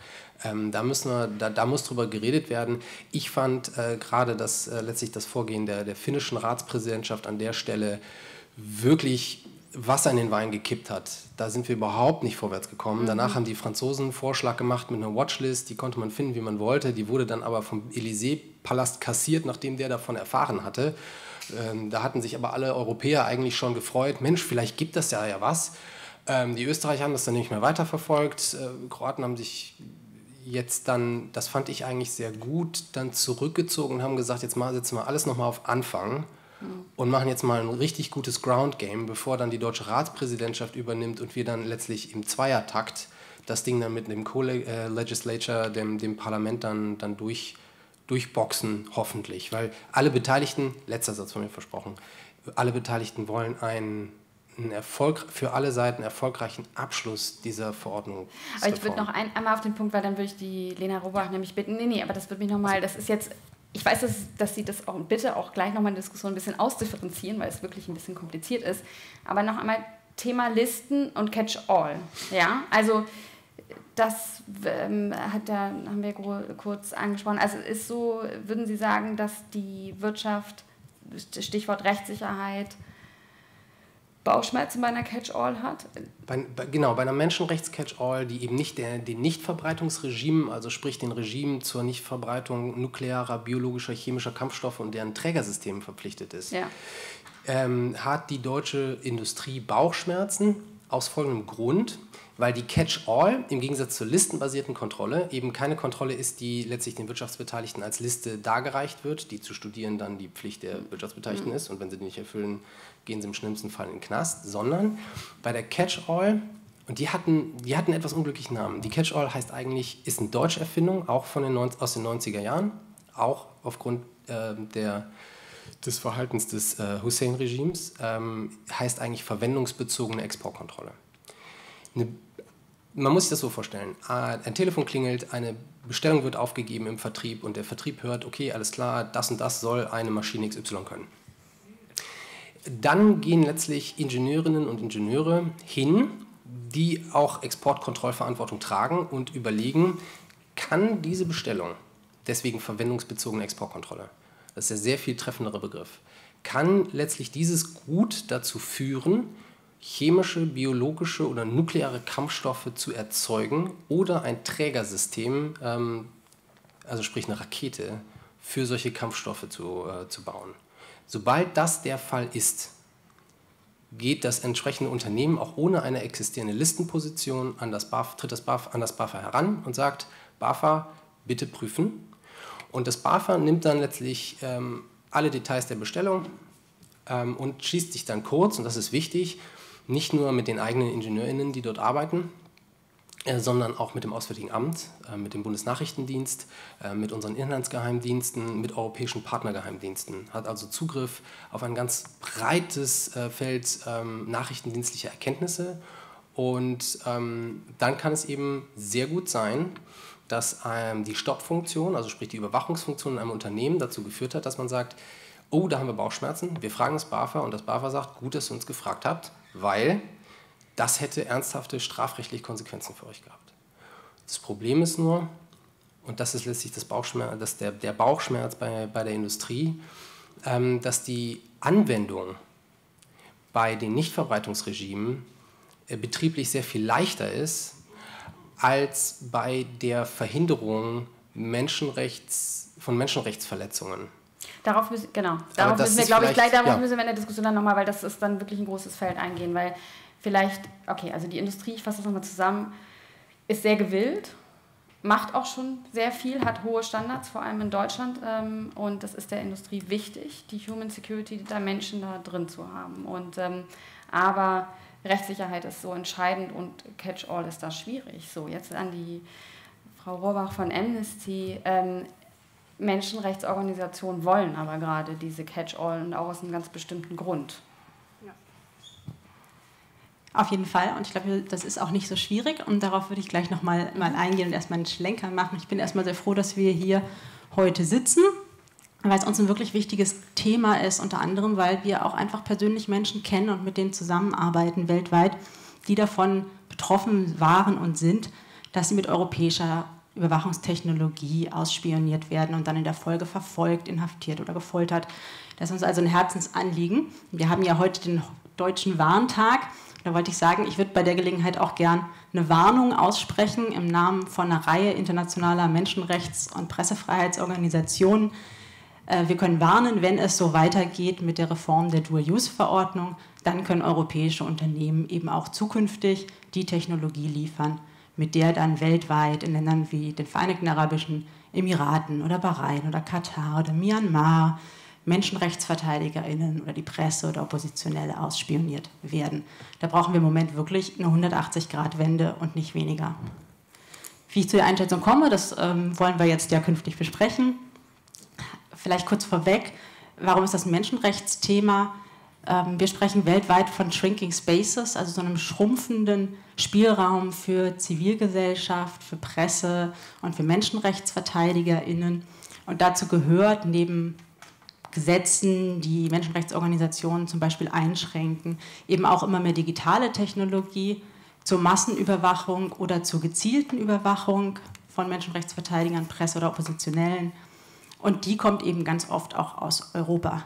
Da muss drüber geredet werden. Ich fand gerade, dass letztlich das Vorgehen der finnischen Ratspräsidentschaft an der Stelle wirklich Wasser in den Wein gekippt hat. Da sind wir überhaupt nicht vorwärts gekommen. Danach haben die Franzosen einen Vorschlag gemacht mit einer Watchlist, die konnte man finden, wie man wollte. Die wurde dann aber vom Élysée-Palast kassiert, nachdem der davon erfahren hatte. Da hatten sich aber alle Europäer eigentlich schon gefreut, Mensch, vielleicht gibt das ja was. Die Österreicher haben das dann nicht mehr weiterverfolgt. Kroaten haben sich jetzt dann, das fand ich eigentlich sehr gut, dann zurückgezogen und haben gesagt, jetzt setzen wir alles nochmal auf Anfang und machen jetzt mal ein richtig gutes Ground-Game, bevor dann die deutsche Ratspräsidentschaft übernimmt und wir dann letztlich im Zweiertakt das Ding dann mit dem Co-Legislature, dem Parlament dann durchboxen, hoffentlich. Weil alle Beteiligten, letzter Satz von mir versprochen, alle Beteiligten wollen einen für alle Seiten erfolgreichen Abschluss dieser Verordnung. Aber ich würde noch einmal auf den Punkt, weil dann würde ich die Lena Robach nämlich bitten, nee, aber das wird mich nochmal, das ist jetzt, ich weiß, dass Sie das auch bitte auch gleich nochmal in der Diskussion ein bisschen ausdifferenzieren, weil es wirklich ein bisschen kompliziert ist, aber noch einmal Thema Listen und Catch-all, ja, also das haben wir kurz angesprochen. Also ist so, würden Sie sagen, dass die Wirtschaft, Stichwort Rechtssicherheit, Bauchschmerzen bei einer Catch-all hat? Genau, bei einer Menschenrechts-Catch-all, die eben nicht den Nichtverbreitungsregimen, also sprich den Regimen zur Nichtverbreitung nuklearer, biologischer, chemischer Kampfstoffe und deren Trägersystemen verpflichtet ist, hat die deutsche Industrie Bauchschmerzen aus folgendem Grund, weil die Catch-all im Gegensatz zur listenbasierten Kontrolle eben keine Kontrolle ist, die letztlich den Wirtschaftsbeteiligten als Liste dargereicht wird, die zu studieren dann die Pflicht der Wirtschaftsbeteiligten ist und wenn sie die nicht erfüllen, gehen sie im schlimmsten Fall in den Knast, sondern bei der Catch-all, und die hatten einen etwas unglücklichen Namen. Die Catch-all heißt eigentlich, ist eine deutsche Erfindung, auch aus den 90er Jahren, auch aufgrund des Verhaltens des Hussein-Regimes, heißt eigentlich verwendungsbezogene Exportkontrolle. Man muss sich das so vorstellen, ein Telefon klingelt, eine Bestellung wird aufgegeben im Vertrieb und der Vertrieb hört, okay, alles klar, das und das soll eine Maschine XY können. Dann gehen letztlich Ingenieurinnen und Ingenieure hin, die auch Exportkontrollverantwortung tragen und überlegen, kann diese Bestellung, deswegen verwendungsbezogene Exportkontrolle, das ist der sehr viel treffendere Begriff, kann letztlich dieses Gut dazu führen, chemische, biologische oder nukleare Kampfstoffe zu erzeugen oder ein Trägersystem, also sprich eine Rakete, für solche Kampfstoffe zu bauen. Sobald das der Fall ist, geht das entsprechende Unternehmen auch ohne eine existierende Listenposition tritt das BAFA heran und sagt, BAFA, bitte prüfen. Und das BAFA nimmt dann letztlich alle Details der Bestellung und schließt sich dann kurz, und das ist wichtig, nicht nur mit den eigenen IngenieurInnen, die dort arbeiten, sondern auch mit dem Auswärtigen Amt, mit dem Bundesnachrichtendienst, mit unseren Inlandsgeheimdiensten, mit europäischen Partnergeheimdiensten. Hat also Zugriff auf ein ganz breites Feld nachrichtendienstlicher Erkenntnisse Und dann kann es eben sehr gut sein, dass die Stoppfunktion, also sprich die Überwachungsfunktion in einem Unternehmen dazu geführt hat, dass man sagt, oh, da haben wir Bauchschmerzen, wir fragen das BAFA und das BAFA sagt, gut, dass ihr uns gefragt habt, weil das hätte ernsthafte strafrechtliche Konsequenzen für euch gehabt. Das Problem ist nur, und das ist letztlich der Bauchschmerz bei der Industrie, dass die Anwendung bei den Nichtverbreitungsregimen betrieblich sehr viel leichter ist, als bei der Verhinderung von Menschenrechtsverletzungen. Darauf müssen wir, müssen wir in der Diskussion dann nochmal, weil das ist dann wirklich ein großes Feld eingehen, weil vielleicht, okay, also die Industrie, ich fasse das nochmal zusammen, ist sehr gewillt, macht auch schon sehr viel, hat hohe Standards, vor allem in Deutschland, und das ist der Industrie wichtig, die Human Security Dimension da drin zu haben. Aber Rechtssicherheit ist so entscheidend und Catch-all ist da schwierig. So, jetzt an die Frau Rohrbach von Amnesty. Menschenrechtsorganisationen wollen aber gerade diese Catch-all und auch aus einem ganz bestimmten Grund. Ja. Auf jeden Fall, und ich glaube, das ist auch nicht so schwierig und darauf würde ich gleich nochmal eingehen und erstmal einen Schlenker machen. Ich bin erstmal sehr froh, dass wir hier heute sitzen, weil es uns ein wirklich wichtiges Thema ist, unter anderem, weil wir auch einfach persönlich Menschen kennen und mit denen zusammenarbeiten weltweit, die davon betroffen waren und sind, dass sie mit europäischer Überwachungstechnologie ausspioniert werden und dann in der Folge verfolgt, inhaftiert oder gefoltert. Das ist uns also ein Herzensanliegen. Wir haben ja heute den Deutschen Warntag. Da wollte ich sagen, ich würde bei der Gelegenheit auch gern eine Warnung aussprechen im Namen von einer Reihe internationaler Menschenrechts- und Pressefreiheitsorganisationen. Wir können warnen, wenn es so weitergeht mit der Reform der Dual-Use-Verordnung, dann können europäische Unternehmen eben auch zukünftig die Technologie liefern, mit der dann weltweit in Ländern wie den Vereinigten Arabischen Emiraten oder Bahrain oder Katar oder Myanmar MenschenrechtsverteidigerInnen oder die Presse oder Oppositionelle ausspioniert werden. Da brauchen wir im Moment wirklich eine 180-Grad-Wende und nicht weniger. Wie ich zu der Einschätzung komme, das wollen wir jetzt ja künftig besprechen. Vielleicht kurz vorweg, warum ist das ein Menschenrechtsthema? Wir sprechen weltweit von Shrinking Spaces, also so einem schrumpfenden Spielraum für Zivilgesellschaft, für Presse und für MenschenrechtsverteidigerInnen. Und dazu gehört neben Gesetzen, die Menschenrechtsorganisationen zum Beispiel einschränken, eben auch immer mehr digitale Technologie zur Massenüberwachung oder zur gezielten Überwachung von Menschenrechtsverteidigern, Presse oder Oppositionellen. Und die kommt eben ganz oft auch aus Europa.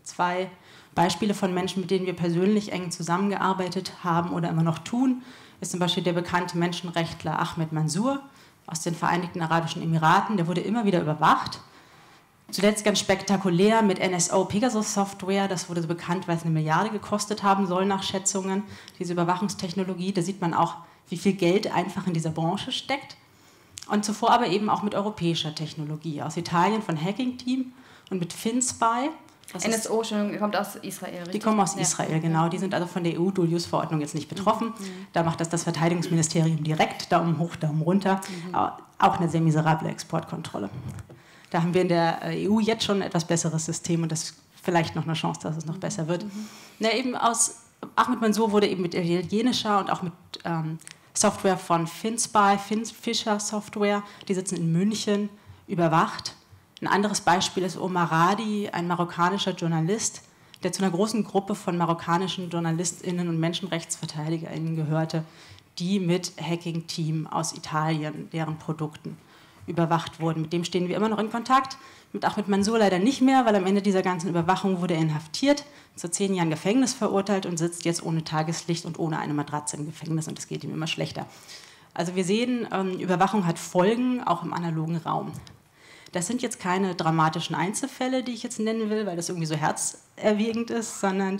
2 Beispiele von Menschen, mit denen wir persönlich eng zusammengearbeitet haben oder immer noch tun, ist zum Beispiel der bekannte Menschenrechtler Ahmed Mansour aus den Vereinigten Arabischen Emiraten. Der wurde immer wieder überwacht. Zuletzt ganz spektakulär mit NSO Pegasus Software. Das wurde so bekannt, weil es 1 Milliarde gekostet haben soll nach Schätzungen. Diese Überwachungstechnologie, da sieht man auch, wie viel Geld einfach in dieser Branche steckt. Und zuvor aber eben auch mit europäischer Technologie. Aus Italien von Hacking Team und mit FinSpy. NSO kommt aus Israel, richtig? Die kommen aus Israel, genau. Die sind also von der EU-Dual-Use-Verordnung jetzt nicht betroffen. Da macht das Verteidigungsministerium direkt, Daumen hoch, Daumen runter. Auch eine sehr miserable Exportkontrolle. Da haben wir in der EU jetzt schon ein etwas besseres System und das ist vielleicht noch eine Chance, dass es noch besser wird. Eben aus Ahmed Mansour wurde eben mit italienischer und auch mit Software von FinSpy, Fisher Software, die sitzen in München, überwacht. Ein anderes Beispiel ist Omar Radi, ein marokkanischer Journalist, der zu einer großen Gruppe von marokkanischen JournalistInnen und MenschenrechtsverteidigerInnen gehörte, die mit Hacking-Team aus Italien, deren Produkten überwacht wurden. Mit dem stehen wir immer noch in Kontakt. Mit Ahmed Mansour leider nicht mehr, weil am Ende dieser ganzen Überwachung wurde er inhaftiert, zu 10 Jahren Gefängnis verurteilt und sitzt jetzt ohne Tageslicht und ohne eine Matratze im Gefängnis und es geht ihm immer schlechter. Also wir sehen, Überwachung hat Folgen, auch im analogen Raum. Das sind jetzt keine dramatischen Einzelfälle, die ich jetzt nennen will, weil das irgendwie so herzerwägend ist, sondern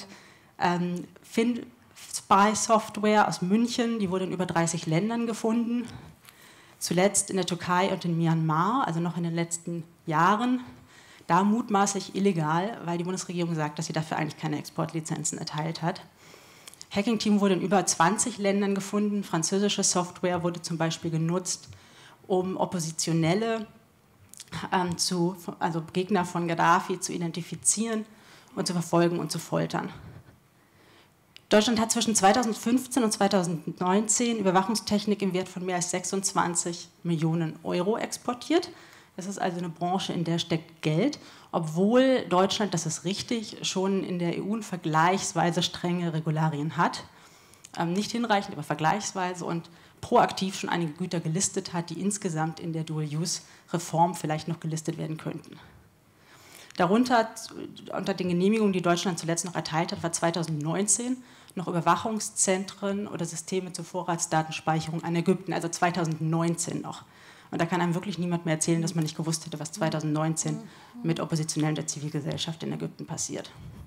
FinSpy-Software aus München, die wurde in über 30 Ländern gefunden. Zuletzt in der Türkei und in Myanmar, also noch in den letzten Jahren. Da mutmaßlich illegal, weil die Bundesregierung sagt, dass sie dafür eigentlich keine Exportlizenzen erteilt hat. Hacking Team wurde in über 20 Ländern gefunden. Französische Software wurde zum Beispiel genutzt, um Oppositionelle also Gegner von Gaddafi zu identifizieren und zu verfolgen und zu foltern. Deutschland hat zwischen 2015 und 2019 Überwachungstechnik im Wert von mehr als 26 Millionen Euro exportiert. Das ist also eine Branche, in der steckt Geld, obwohl Deutschland, das ist richtig, schon in der EU vergleichsweise strenge Regularien hat. Nicht hinreichend, aber vergleichsweise und proaktiv schon einige Güter gelistet hat, die insgesamt in der Dual-Use-Reform vielleicht noch gelistet werden könnten. Darunter, unter den Genehmigungen, die Deutschland zuletzt noch erteilt hat, war 2019 noch Überwachungszentren oder Systeme zur Vorratsdatenspeicherung an Ägypten, also 2019 noch. Und da kann einem wirklich niemand mehr erzählen, dass man nicht gewusst hätte, was 2019 mit Oppositionellen der Zivilgesellschaft in Ägypten passiert.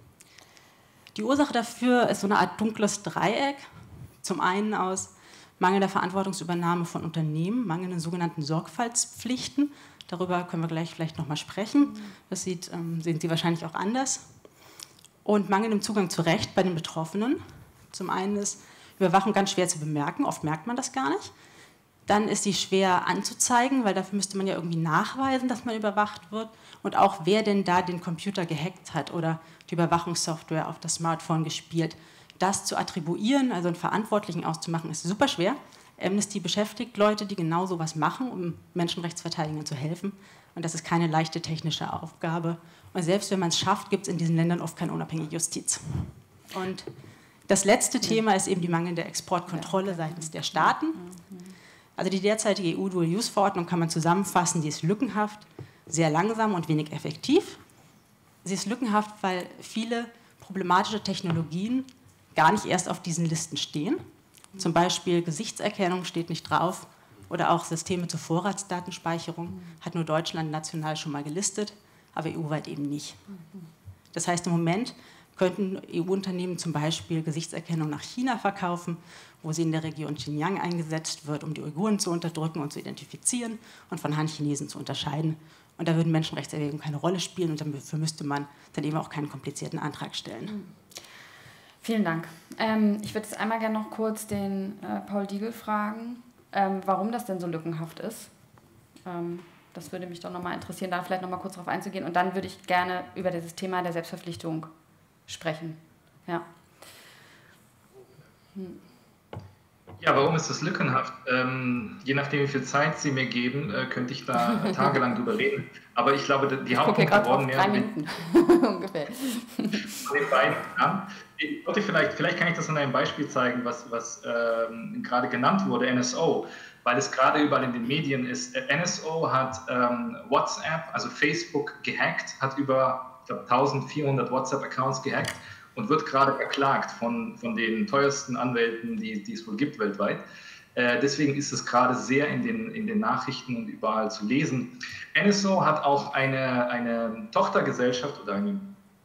Die Ursache dafür ist so eine Art dunkles Dreieck. Zum einen aus mangelnder Verantwortungsübernahme von Unternehmen, mangelnden sogenannten Sorgfaltspflichten. Darüber können wir gleich vielleicht noch mal sprechen. Das sehen Sie wahrscheinlich auch anders. Und mangelndem Zugang zu Recht bei den Betroffenen. Zum einen ist Überwachung ganz schwer zu bemerken, oft merkt man das gar nicht. Dann ist sie schwer anzuzeigen, weil dafür müsste man ja irgendwie nachweisen, dass man überwacht wird. Und auch wer denn da den Computer gehackt hat oder die Überwachungssoftware auf das Smartphone gespielt. Das zu attribuieren, also einen Verantwortlichen auszumachen, ist super schwer. Amnesty beschäftigt Leute, die genau sowas machen, um Menschenrechtsverteidigern zu helfen. Und das ist keine leichte technische Aufgabe. Und selbst wenn man es schafft, gibt es in diesen Ländern oft keine unabhängige Justiz. Und das letzte Thema ist eben die mangelnde Exportkontrolle seitens der Staaten. Also die derzeitige EU-Dual-Use-Verordnung kann man zusammenfassen, die ist lückenhaft, sehr langsam und wenig effektiv. Sie ist lückenhaft, weil viele problematische Technologien gar nicht erst auf diesen Listen stehen. Zum Beispiel Gesichtserkennung steht nicht drauf oder auch Systeme zur Vorratsdatenspeicherung hat nur Deutschland national schon mal gelistet, aber EU-weit eben nicht. Das heißt, im Moment könnten EU-Unternehmen zum Beispiel Gesichtserkennung nach China verkaufen, wo sie in der Region Xinjiang eingesetzt wird, um die Uiguren zu unterdrücken und zu identifizieren und von Han-Chinesen zu unterscheiden. Und da würden Menschenrechtserwägungen keine Rolle spielen und dafür müsste man dann eben auch keinen komplizierten Antrag stellen. Vielen Dank. Ich würde jetzt einmal gerne noch kurz den Paul Diegel fragen, warum das denn so lückenhaft ist. Das würde mich doch nochmal interessieren, da vielleicht nochmal kurz drauf einzugehen. Und dann würde ich gerne über dieses Thema der Selbstverpflichtung sprechen. Ja. Ja, warum ist das lückenhaft? Je nachdem, wie viel Zeit Sie mir geben, könnte ich da tagelang drüber reden. Aber ich glaube, die Hauptpunkte wurden mehr 3 Minuten ungefähr. Von den beiden an. Vielleicht kann ich das an einem Beispiel zeigen, was gerade genannt wurde, NSO, weil es gerade überall in den Medien ist. NSO hat WhatsApp, also Facebook, gehackt, hat über, ich glaube, 1400 WhatsApp-Accounts gehackt und wird gerade verklagt von den teuersten Anwälten, die es wohl gibt weltweit. Deswegen ist es gerade sehr in den Nachrichten und überall zu lesen. NSO hat auch eine Tochtergesellschaft oder eine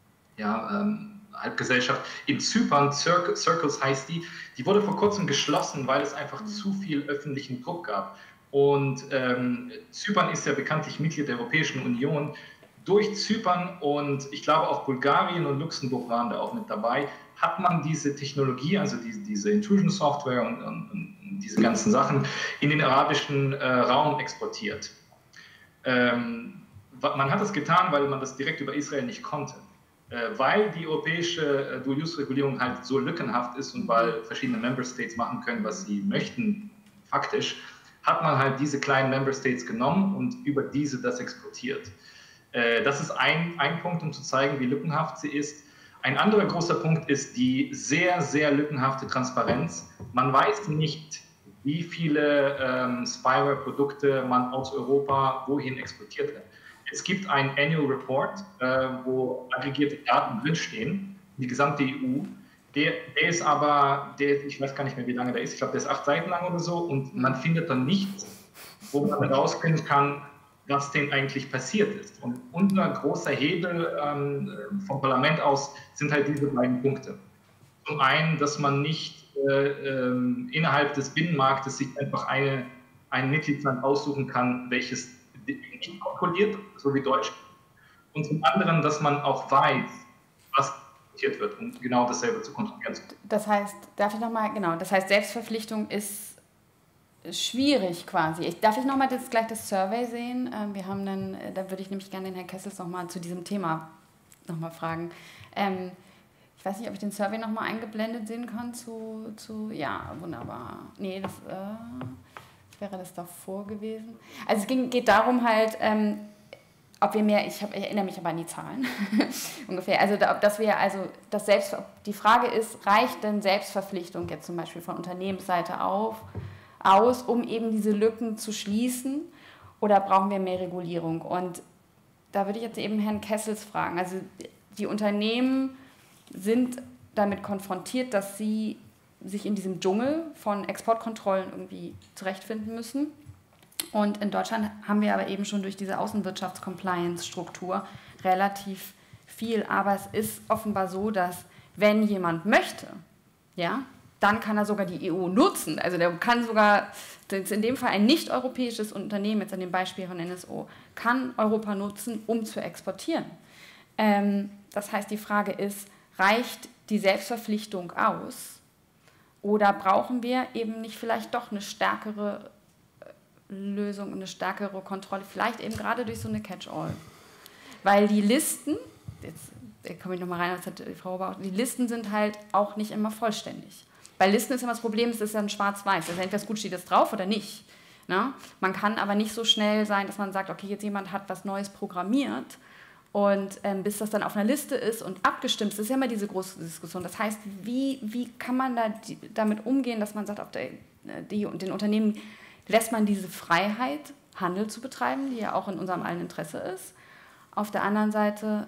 Halbgesellschaft in Zypern, Circles heißt die wurde vor kurzem geschlossen, weil es einfach zu viel öffentlichen Druck gab. Und Zypern ist ja bekanntlich Mitglied der Europäischen Union. Durch Zypern und ich glaube auch Bulgarien und Luxemburg waren da auch mit dabei, hat man diese Technologie, also diese Intrusion-Software und diese ganzen Sachen in den arabischen Raum exportiert. Man hat das getan, weil man das direkt über Israel nicht konnte. Weil die europäische Dual-Use-Regulierung halt so lückenhaft ist und weil verschiedene Member States machen können, was sie möchten, faktisch, hat man halt diese kleinen Member States genommen und über diese das exportiert. Das ist ein Punkt, um zu zeigen, wie lückenhaft sie ist. Ein anderer großer Punkt ist die sehr, sehr lückenhafte Transparenz. Man weiß nicht, wie viele Spyware-Produkte man aus Europa wohin exportiert hat. Es gibt einen Annual Report, wo aggregierte Daten drinstehen, die gesamte EU. Der ist aber, ich weiß gar nicht mehr, wie lange der ist, ich glaube, der ist 8 Seiten lang oder so und man findet dann nichts, wo man herausfinden kann, was denn eigentlich passiert ist. Und unser großer Hebel vom Parlament aus sind halt diese beiden Punkte. Zum einen, dass man nicht innerhalb des Binnenmarktes sich einfach ein Mitgliedsland aussuchen kann, welches nicht kontrolliert, so wie Deutschland. Und zum anderen, dass man auch weiß, was kontrolliert wird, um genau dasselbe zu kontrollieren. Das heißt, darf ich nochmal, genau, das heißt, Selbstverpflichtung ist schwierig quasi. Darf ich nochmal gleich das Survey sehen? Wir haben dann, da würde ich nämlich gerne den Herrn Kessels nochmal zu diesem Thema nochmal fragen. Ich weiß nicht, ob ich den Survey nochmal eingeblendet sehen kann ja, wunderbar. Nee, das wäre das davor gewesen. Also es geht darum halt, ob wir mehr, ich erinnere mich aber an die Zahlen ungefähr, also die Frage ist, reicht denn Selbstverpflichtung jetzt zum Beispiel von Unternehmensseite aus, um eben diese Lücken zu schließen, oder brauchen wir mehr Regulierung? Und da würde ich jetzt eben Herrn Kessels fragen, also die Unternehmen sind damit konfrontiert, dass sie sich in diesem Dschungel von Exportkontrollen irgendwie zurechtfinden müssen. Und in Deutschland haben wir aber eben schon durch diese Außenwirtschafts-Compliance-Struktur relativ viel. Aber es ist offenbar so, dass wenn jemand möchte, ja, dann kann er sogar die EU nutzen. Also der kann sogar, in dem Fall ein nicht-europäisches Unternehmen, jetzt an dem Beispiel von NSO, kann Europa nutzen, um zu exportieren. Das heißt, die Frage ist, reicht die Selbstverpflichtung aus? Oder brauchen wir eben nicht vielleicht doch eine stärkere Lösung, eine stärkere Kontrolle, vielleicht eben gerade durch so eine Catch-all? Weil die Listen, jetzt komme ich nochmal rein, was hat die Frau Bauch, die Listen sind halt auch nicht immer vollständig. Bei Listen ist immer das Problem, es ist ja ein Schwarz-Weiß, also entweder gut steht es drauf oder nicht. Ne? Man kann aber nicht so schnell sein, dass man sagt, okay, jetzt jemand hat was Neues programmiert, und bis das dann auf einer Liste ist und abgestimmt ist, ist ja immer diese große Diskussion. Das heißt, wie kann man damit umgehen, dass man sagt, den Unternehmen lässt man diese Freiheit, Handel zu betreiben, die ja auch in unserem allen Interesse ist. Auf der anderen Seite,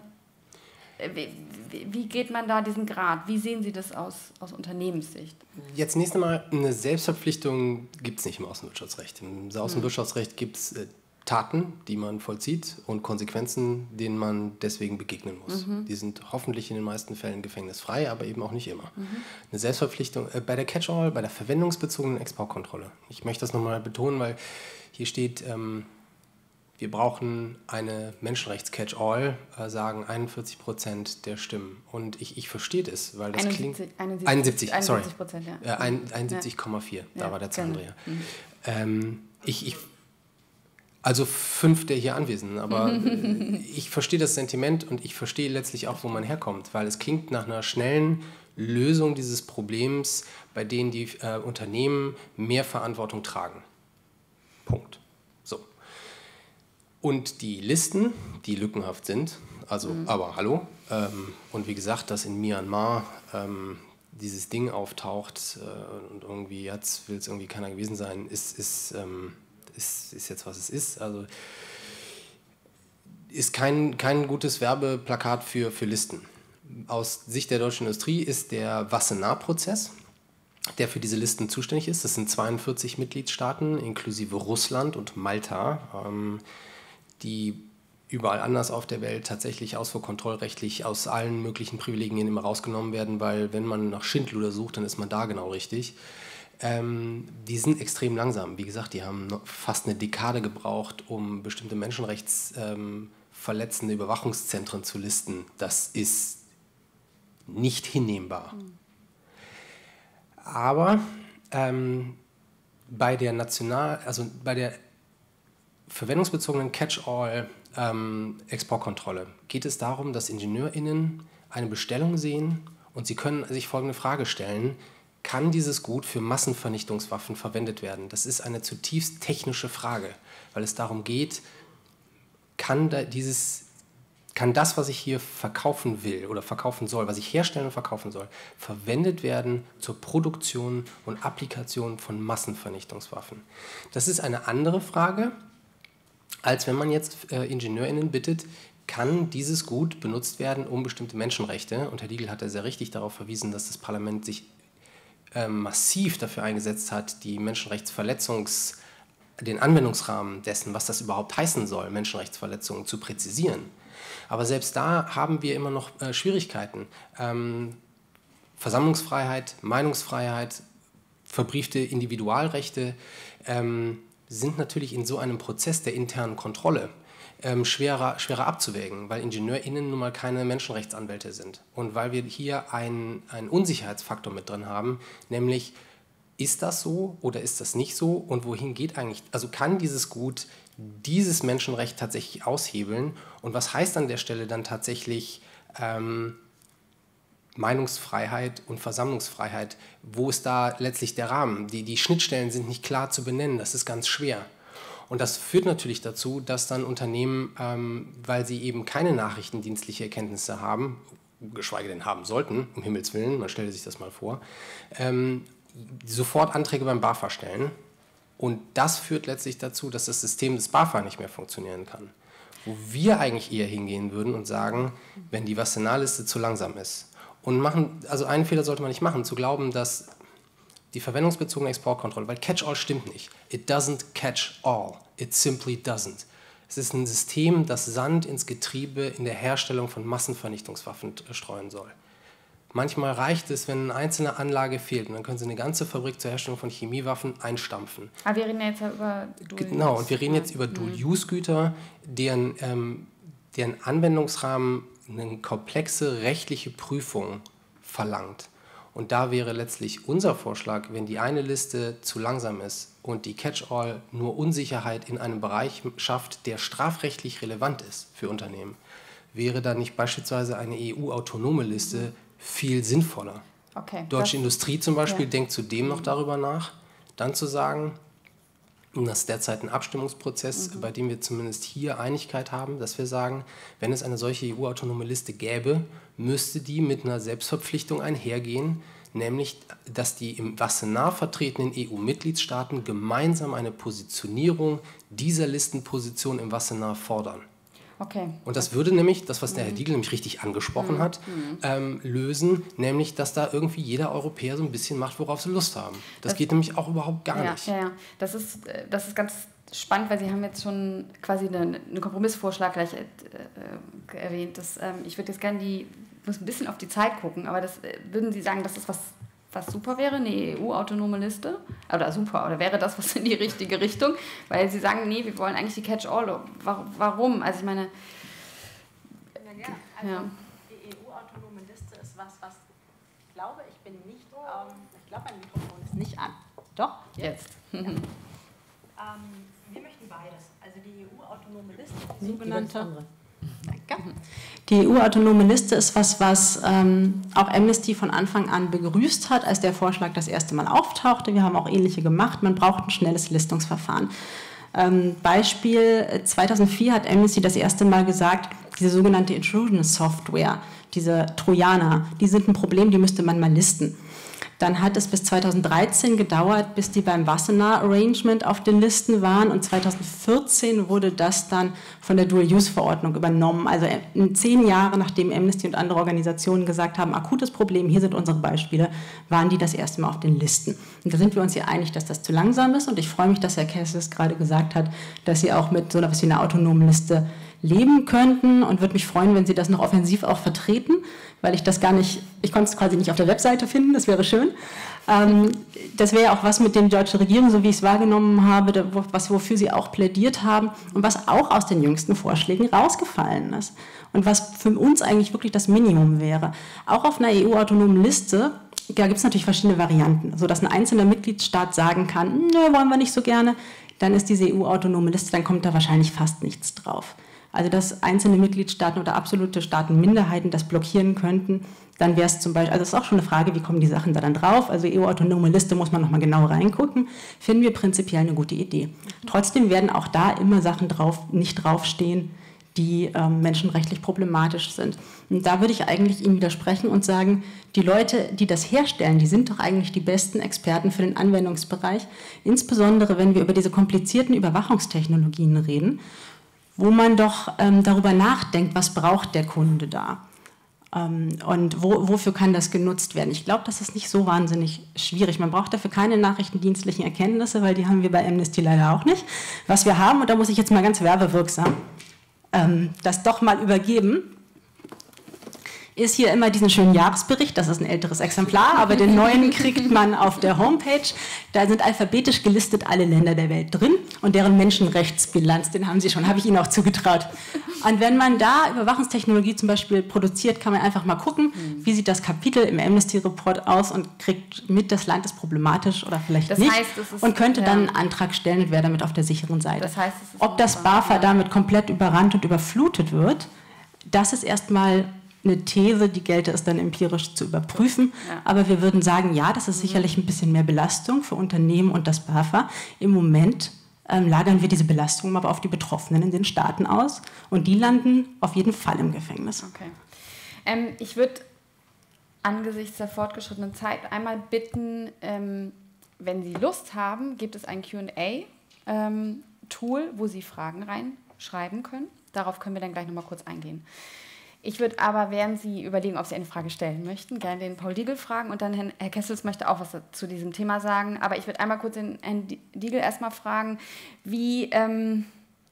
wie geht man da diesen Grad? Wie sehen Sie das aus Unternehmenssicht? Jetzt nächstes Mal, eine Selbstverpflichtung gibt es nicht im Außenwirtschaftsrecht. Im Außenwirtschaftsrecht gibt es Taten, die man vollzieht, und Konsequenzen, denen man deswegen begegnen muss. Die sind hoffentlich in den meisten Fällen gefängnisfrei, aber eben auch nicht immer. Eine Selbstverpflichtung bei der Catch-all, bei der verwendungsbezogenen Exportkontrolle. Ich möchte das nochmal betonen, weil hier steht, wir brauchen eine Menschenrechts-Catch-all, sagen 41% der Stimmen. Und ich verstehe das, weil das 71, sorry. 71%, ja. 71,4, da war der Zahlendreher. Also 5 der hier Anwesenden, aber ich verstehe das Sentiment und ich verstehe letztlich auch, wo man herkommt, weil es klingt nach einer schnellen Lösung dieses Problems, bei denen die Unternehmen mehr Verantwortung tragen. Punkt. So. Und die Listen, die lückenhaft sind, also, aber hallo, und wie gesagt, dass in Myanmar dieses Ding auftaucht und irgendwie jetzt will es irgendwie keiner gewesen sein, ist jetzt, was es ist. Also ist kein gutes Werbeplakat für Listen. Aus Sicht der deutschen Industrie ist der Wassenaar-Prozess, der für diese Listen zuständig ist. Das sind 42 Mitgliedstaaten, inklusive Russland und Malta, die überall anders auf der Welt tatsächlich ausfuhrkontrollrechtlich aus allen möglichen Privilegien immer rausgenommen werden, weil wenn man nach Schindluder sucht, dann ist man da genau richtig. Die sind extrem langsam. Wie gesagt, die haben fast eine Dekade gebraucht, um bestimmte menschenrechtsverletzende Überwachungszentren zu listen. Das ist nicht hinnehmbar. Aber bei der verwendungsbezogenen Catch-all Exportkontrolle geht es darum, dass IngenieurInnen eine Bestellung sehen und sie können sich folgende Frage stellen: Kann dieses Gut für Massenvernichtungswaffen verwendet werden? Das ist eine zutiefst technische Frage, weil es darum geht, kann das, was ich hier verkaufen will oder verkaufen soll, was ich herstellen und verkaufen soll, verwendet werden zur Produktion und Applikation von Massenvernichtungswaffen? Das ist eine andere Frage, als wenn man jetzt IngenieurInnen bittet, kann dieses Gut benutzt werden, um bestimmte Menschenrechte, und Herr Diegel hat ja sehr richtig darauf verwiesen, dass das Parlament sich massiv dafür eingesetzt hat, den Anwendungsrahmen dessen, was das überhaupt heißen soll, Menschenrechtsverletzungen zu präzisieren. Aber selbst da haben wir immer noch Schwierigkeiten. Versammlungsfreiheit, Meinungsfreiheit, verbriefte Individualrechte sind natürlich in so einem Prozess der internen Kontrolle schwerer abzuwägen, weil IngenieurInnen nun mal keine Menschenrechtsanwälte sind. Und weil wir hier einen Unsicherheitsfaktor mit drin haben, nämlich, ist das so oder ist das nicht so und wohin geht eigentlich, also kann dieses Gut dieses Menschenrecht tatsächlich aushebeln und was heißt an der Stelle dann tatsächlich Meinungsfreiheit und Versammlungsfreiheit, wo ist da letztlich der Rahmen? Die Schnittstellen sind nicht klar zu benennen, das ist ganz schwer. Und das führt natürlich dazu, dass dann Unternehmen, weil sie eben keine nachrichtendienstliche Erkenntnisse haben, geschweige denn haben sollten, um Himmels Willen, man stelle sich das mal vor, sofort Anträge beim BAFA stellen. Und das führt letztlich dazu, dass das System des BAFA nicht mehr funktionieren kann. Wo wir eigentlich eher hingehen würden und sagen, wenn die Wassenaar-Liste zu langsam ist. Und also einen Fehler sollte man nicht machen, zu glauben, dass die verwendungsbezogene Exportkontrolle, weil Catch-all stimmt nicht. It doesn't catch all. It simply doesn't. Es ist ein System, das Sand ins Getriebe in der Herstellung von Massenvernichtungswaffen streuen soll. Manchmal reicht es, wenn eine einzelne Anlage fehlt und dann können Sie eine ganze Fabrik zur Herstellung von Chemiewaffen einstampfen. Aber wir reden ja jetzt über Dual-Use. Genau, und wir reden jetzt über Dual-Use-Güter, deren Anwendungsrahmen eine komplexe rechtliche Prüfung verlangt. Und da wäre letztlich unser Vorschlag, wenn die eine Liste zu langsam ist und die Catch-all nur Unsicherheit in einem Bereich schafft, der strafrechtlich relevant ist für Unternehmen, wäre dann nicht beispielsweise eine EU-autonome Liste viel sinnvoller. Okay, Deutsche Industrie zum Beispiel denkt zudem noch darüber nach, dann zu sagen, und das ist derzeit ein Abstimmungsprozess, bei dem wir zumindest hier Einigkeit haben, dass wir sagen, wenn es eine solche EU-autonome Liste gäbe, müsste die mit einer Selbstverpflichtung einhergehen, nämlich, dass die im Wassenaar vertretenen EU-Mitgliedstaaten gemeinsam eine Positionierung dieser Listenposition im Wassenaar fordern. Okay. Und das würde nämlich, das was der Herr Diegel nämlich richtig angesprochen hat, lösen, nämlich, dass da irgendwie jeder Europäer so ein bisschen macht, worauf sie Lust haben. Das geht nämlich auch überhaupt gar nicht. Ja. Das ist ganz spannend, weil Sie haben jetzt schon quasi einen Kompromissvorschlag gleich erwähnt. Ich würde jetzt gerne muss ein bisschen auf die Zeit gucken, aber würden Sie sagen, dass das was super wäre, eine EU-autonome Liste? Oder wäre das was in die richtige Richtung? Weil Sie sagen, nee, wir wollen eigentlich die Catch-all. Warum? Also ich meine... Die EU-autonome Liste ist was ich glaube, ich bin nicht... ich glaube, mein Mikrofon ist nicht an. Doch? Jetzt. Ja. Wir möchten beides. Also die EU-autonome Liste, die sogenannte... Danke. Die EU-autonome Liste ist was auch Amnesty von Anfang an begrüßt hat, als der Vorschlag das erste Mal auftauchte. Wir haben auch ähnliche gemacht. Man braucht ein schnelles Listungsverfahren. Beispiel, 2004 hat Amnesty das erste Mal gesagt, diese sogenannte Intrusion Software, diese Trojaner, die sind ein Problem, die müsste man mal listen. Dann hat es bis 2013 gedauert, bis die beim Wassenaar Arrangement auf den Listen waren und 2014 wurde das dann von der Dual-Use-Verordnung übernommen. Also 10 Jahre nachdem Amnesty und andere Organisationen gesagt haben, akutes Problem, hier sind unsere Beispiele, waren die das erste Mal auf den Listen. Und da sind wir uns hier einig, dass das zu langsam ist und ich freue mich, dass Herr Kessels gerade gesagt hat, dass Sie auch mit so etwas wie einer autonomen Liste leben könnten und würde mich freuen, wenn Sie das noch offensiv auch vertreten, weil ich konnte es quasi nicht auf der Webseite finden, das wäre schön. Das wäre ja auch was mit dem deutschen Regierung, so wie ich es wahrgenommen habe, wofür Sie auch plädiert haben und was auch aus den jüngsten Vorschlägen rausgefallen ist und was für uns eigentlich wirklich das Minimum wäre. Auch auf einer EU-autonomen Liste, da gibt es natürlich verschiedene Varianten, sodass ein einzelner Mitgliedstaat sagen kann, nö, wollen wir nicht so gerne, dann ist diese EU-autonome Liste, dann kommt da wahrscheinlich fast nichts drauf. Also dass einzelne Mitgliedstaaten oder absolute Staatenminderheiten das blockieren könnten, dann wäre es zum Beispiel, also es ist auch schon eine Frage, wie kommen die Sachen da dann drauf, also EU-autonome Liste muss man nochmal genau reingucken, finden wir prinzipiell eine gute Idee. Trotzdem werden auch da immer Sachen nicht draufstehen, die menschenrechtlich problematisch sind. Und da würde ich eigentlich Ihnen widersprechen und sagen, die Leute, die das herstellen, die sind doch eigentlich die besten Experten für den Anwendungsbereich, insbesondere wenn wir über diese komplizierten Überwachungstechnologien reden, wo man doch darüber nachdenkt, was braucht der Kunde da und wofür kann das genutzt werden. Ich glaube, das ist nicht so wahnsinnig schwierig. Man braucht dafür keine nachrichtendienstlichen Erkenntnisse, weil die haben wir bei Amnesty leider auch nicht. Was wir haben, und da muss ich jetzt mal ganz werbewirksam das doch mal übergeben, ist hier immer diesen schönen Jahresbericht, das ist ein älteres Exemplar, aber den neuen kriegt man auf der Homepage. Da sind alphabetisch gelistet alle Länder der Welt drin und deren Menschenrechtsbilanz, den haben Sie schon, habe ich Ihnen auch zugetraut. Und wenn man da Überwachungstechnologie zum Beispiel produziert, kann man einfach mal gucken, wie sieht das Kapitel im Amnesty-Report aus und kriegt mit, das Land ist problematisch oder vielleicht das nicht heißt, und könnte dann einen Antrag stellen und wäre damit auf der sicheren Seite. Das heißt, ob das BAFA damit komplett überrannt und überflutet wird, das ist erstmal eine These, die gelte es dann empirisch zu überprüfen. Ja. Aber wir würden sagen, ja, das ist sicherlich ein bisschen mehr Belastung für Unternehmen und das BAFA. Im Moment lagern wir diese Belastung aber auf die Betroffenen in den Staaten aus und die landen auf jeden Fall im Gefängnis. Okay. Ich würde angesichts der fortgeschrittenen Zeit einmal bitten, wenn Sie Lust haben, gibt es ein Q&A-Tool, wo Sie Fragen reinschreiben können. Darauf können wir dann gleich nochmal kurz eingehen. Ich würde aber, während Sie überlegen, ob Sie eine Frage stellen möchten, gerne den Paul Diegel fragen und dann Herr Kessels möchte auch was zu diesem Thema sagen. Aber ich würde einmal kurz den Herrn Diegel erstmal fragen, wo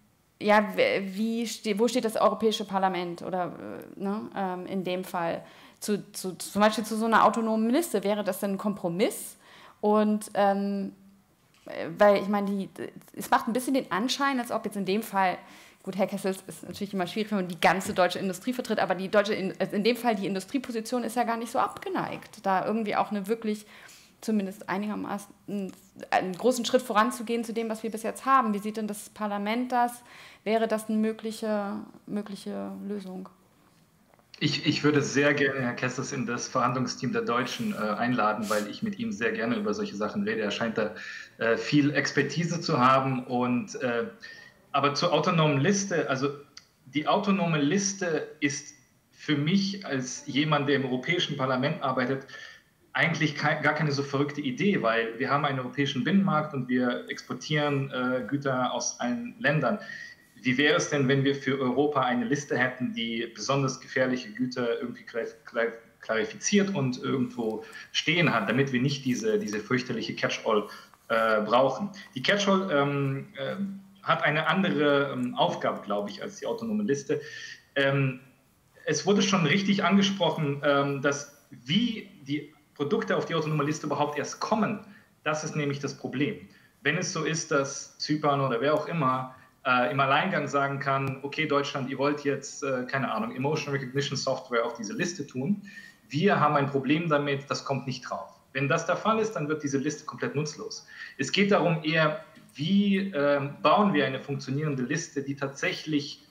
steht das Europäische Parlament oder in dem Fall zum Beispiel zu so einer autonomen Liste? Wäre das denn ein Kompromiss? Und weil ich meine, es macht ein bisschen den Anschein, als ob jetzt in dem Fall, gut, Herr Kessels ist natürlich immer schwierig, wenn man die ganze deutsche Industrie vertritt, aber in dem Fall die Industrieposition ist ja gar nicht so abgeneigt, da irgendwie auch eine wirklich, zumindest einigermaßen, einen großen Schritt voranzugehen zu dem, was wir bis jetzt haben. Wie sieht denn das Parlament das? Wäre das eine mögliche Lösung? Ich würde sehr gerne Herrn Kessels in das Verhandlungsteam der Deutschen einladen, weil ich mit ihm sehr gerne über solche Sachen rede. Er scheint da viel Expertise zu haben. Aber zur autonomen Liste, also die autonome Liste ist für mich als jemand, der im Europäischen Parlament arbeitet, eigentlich gar keine so verrückte Idee, weil wir haben einen europäischen Binnenmarkt und wir exportieren Güter aus allen Ländern. Wie wäre es denn, wenn wir für Europa eine Liste hätten, die besonders gefährliche Güter irgendwie klarifiziert und irgendwo stehen hat, damit wir nicht diese fürchterliche Catch-all brauchen? Die Catch-all hat eine andere Aufgabe, glaube ich, als die autonome Liste. Es wurde schon richtig angesprochen, dass wie die Produkte auf die autonome Liste überhaupt erst kommen, das ist nämlich das Problem. Wenn es so ist, dass Zypern oder wer auch immer im Alleingang sagen kann, okay Deutschland, ihr wollt jetzt, keine Ahnung, Emotion Recognition Software auf diese Liste tun, wir haben ein Problem damit, das kommt nicht drauf. Wenn das der Fall ist, dann wird diese Liste komplett nutzlos. Es geht darum eher, wie bauen wir eine funktionierende Liste, die tatsächlich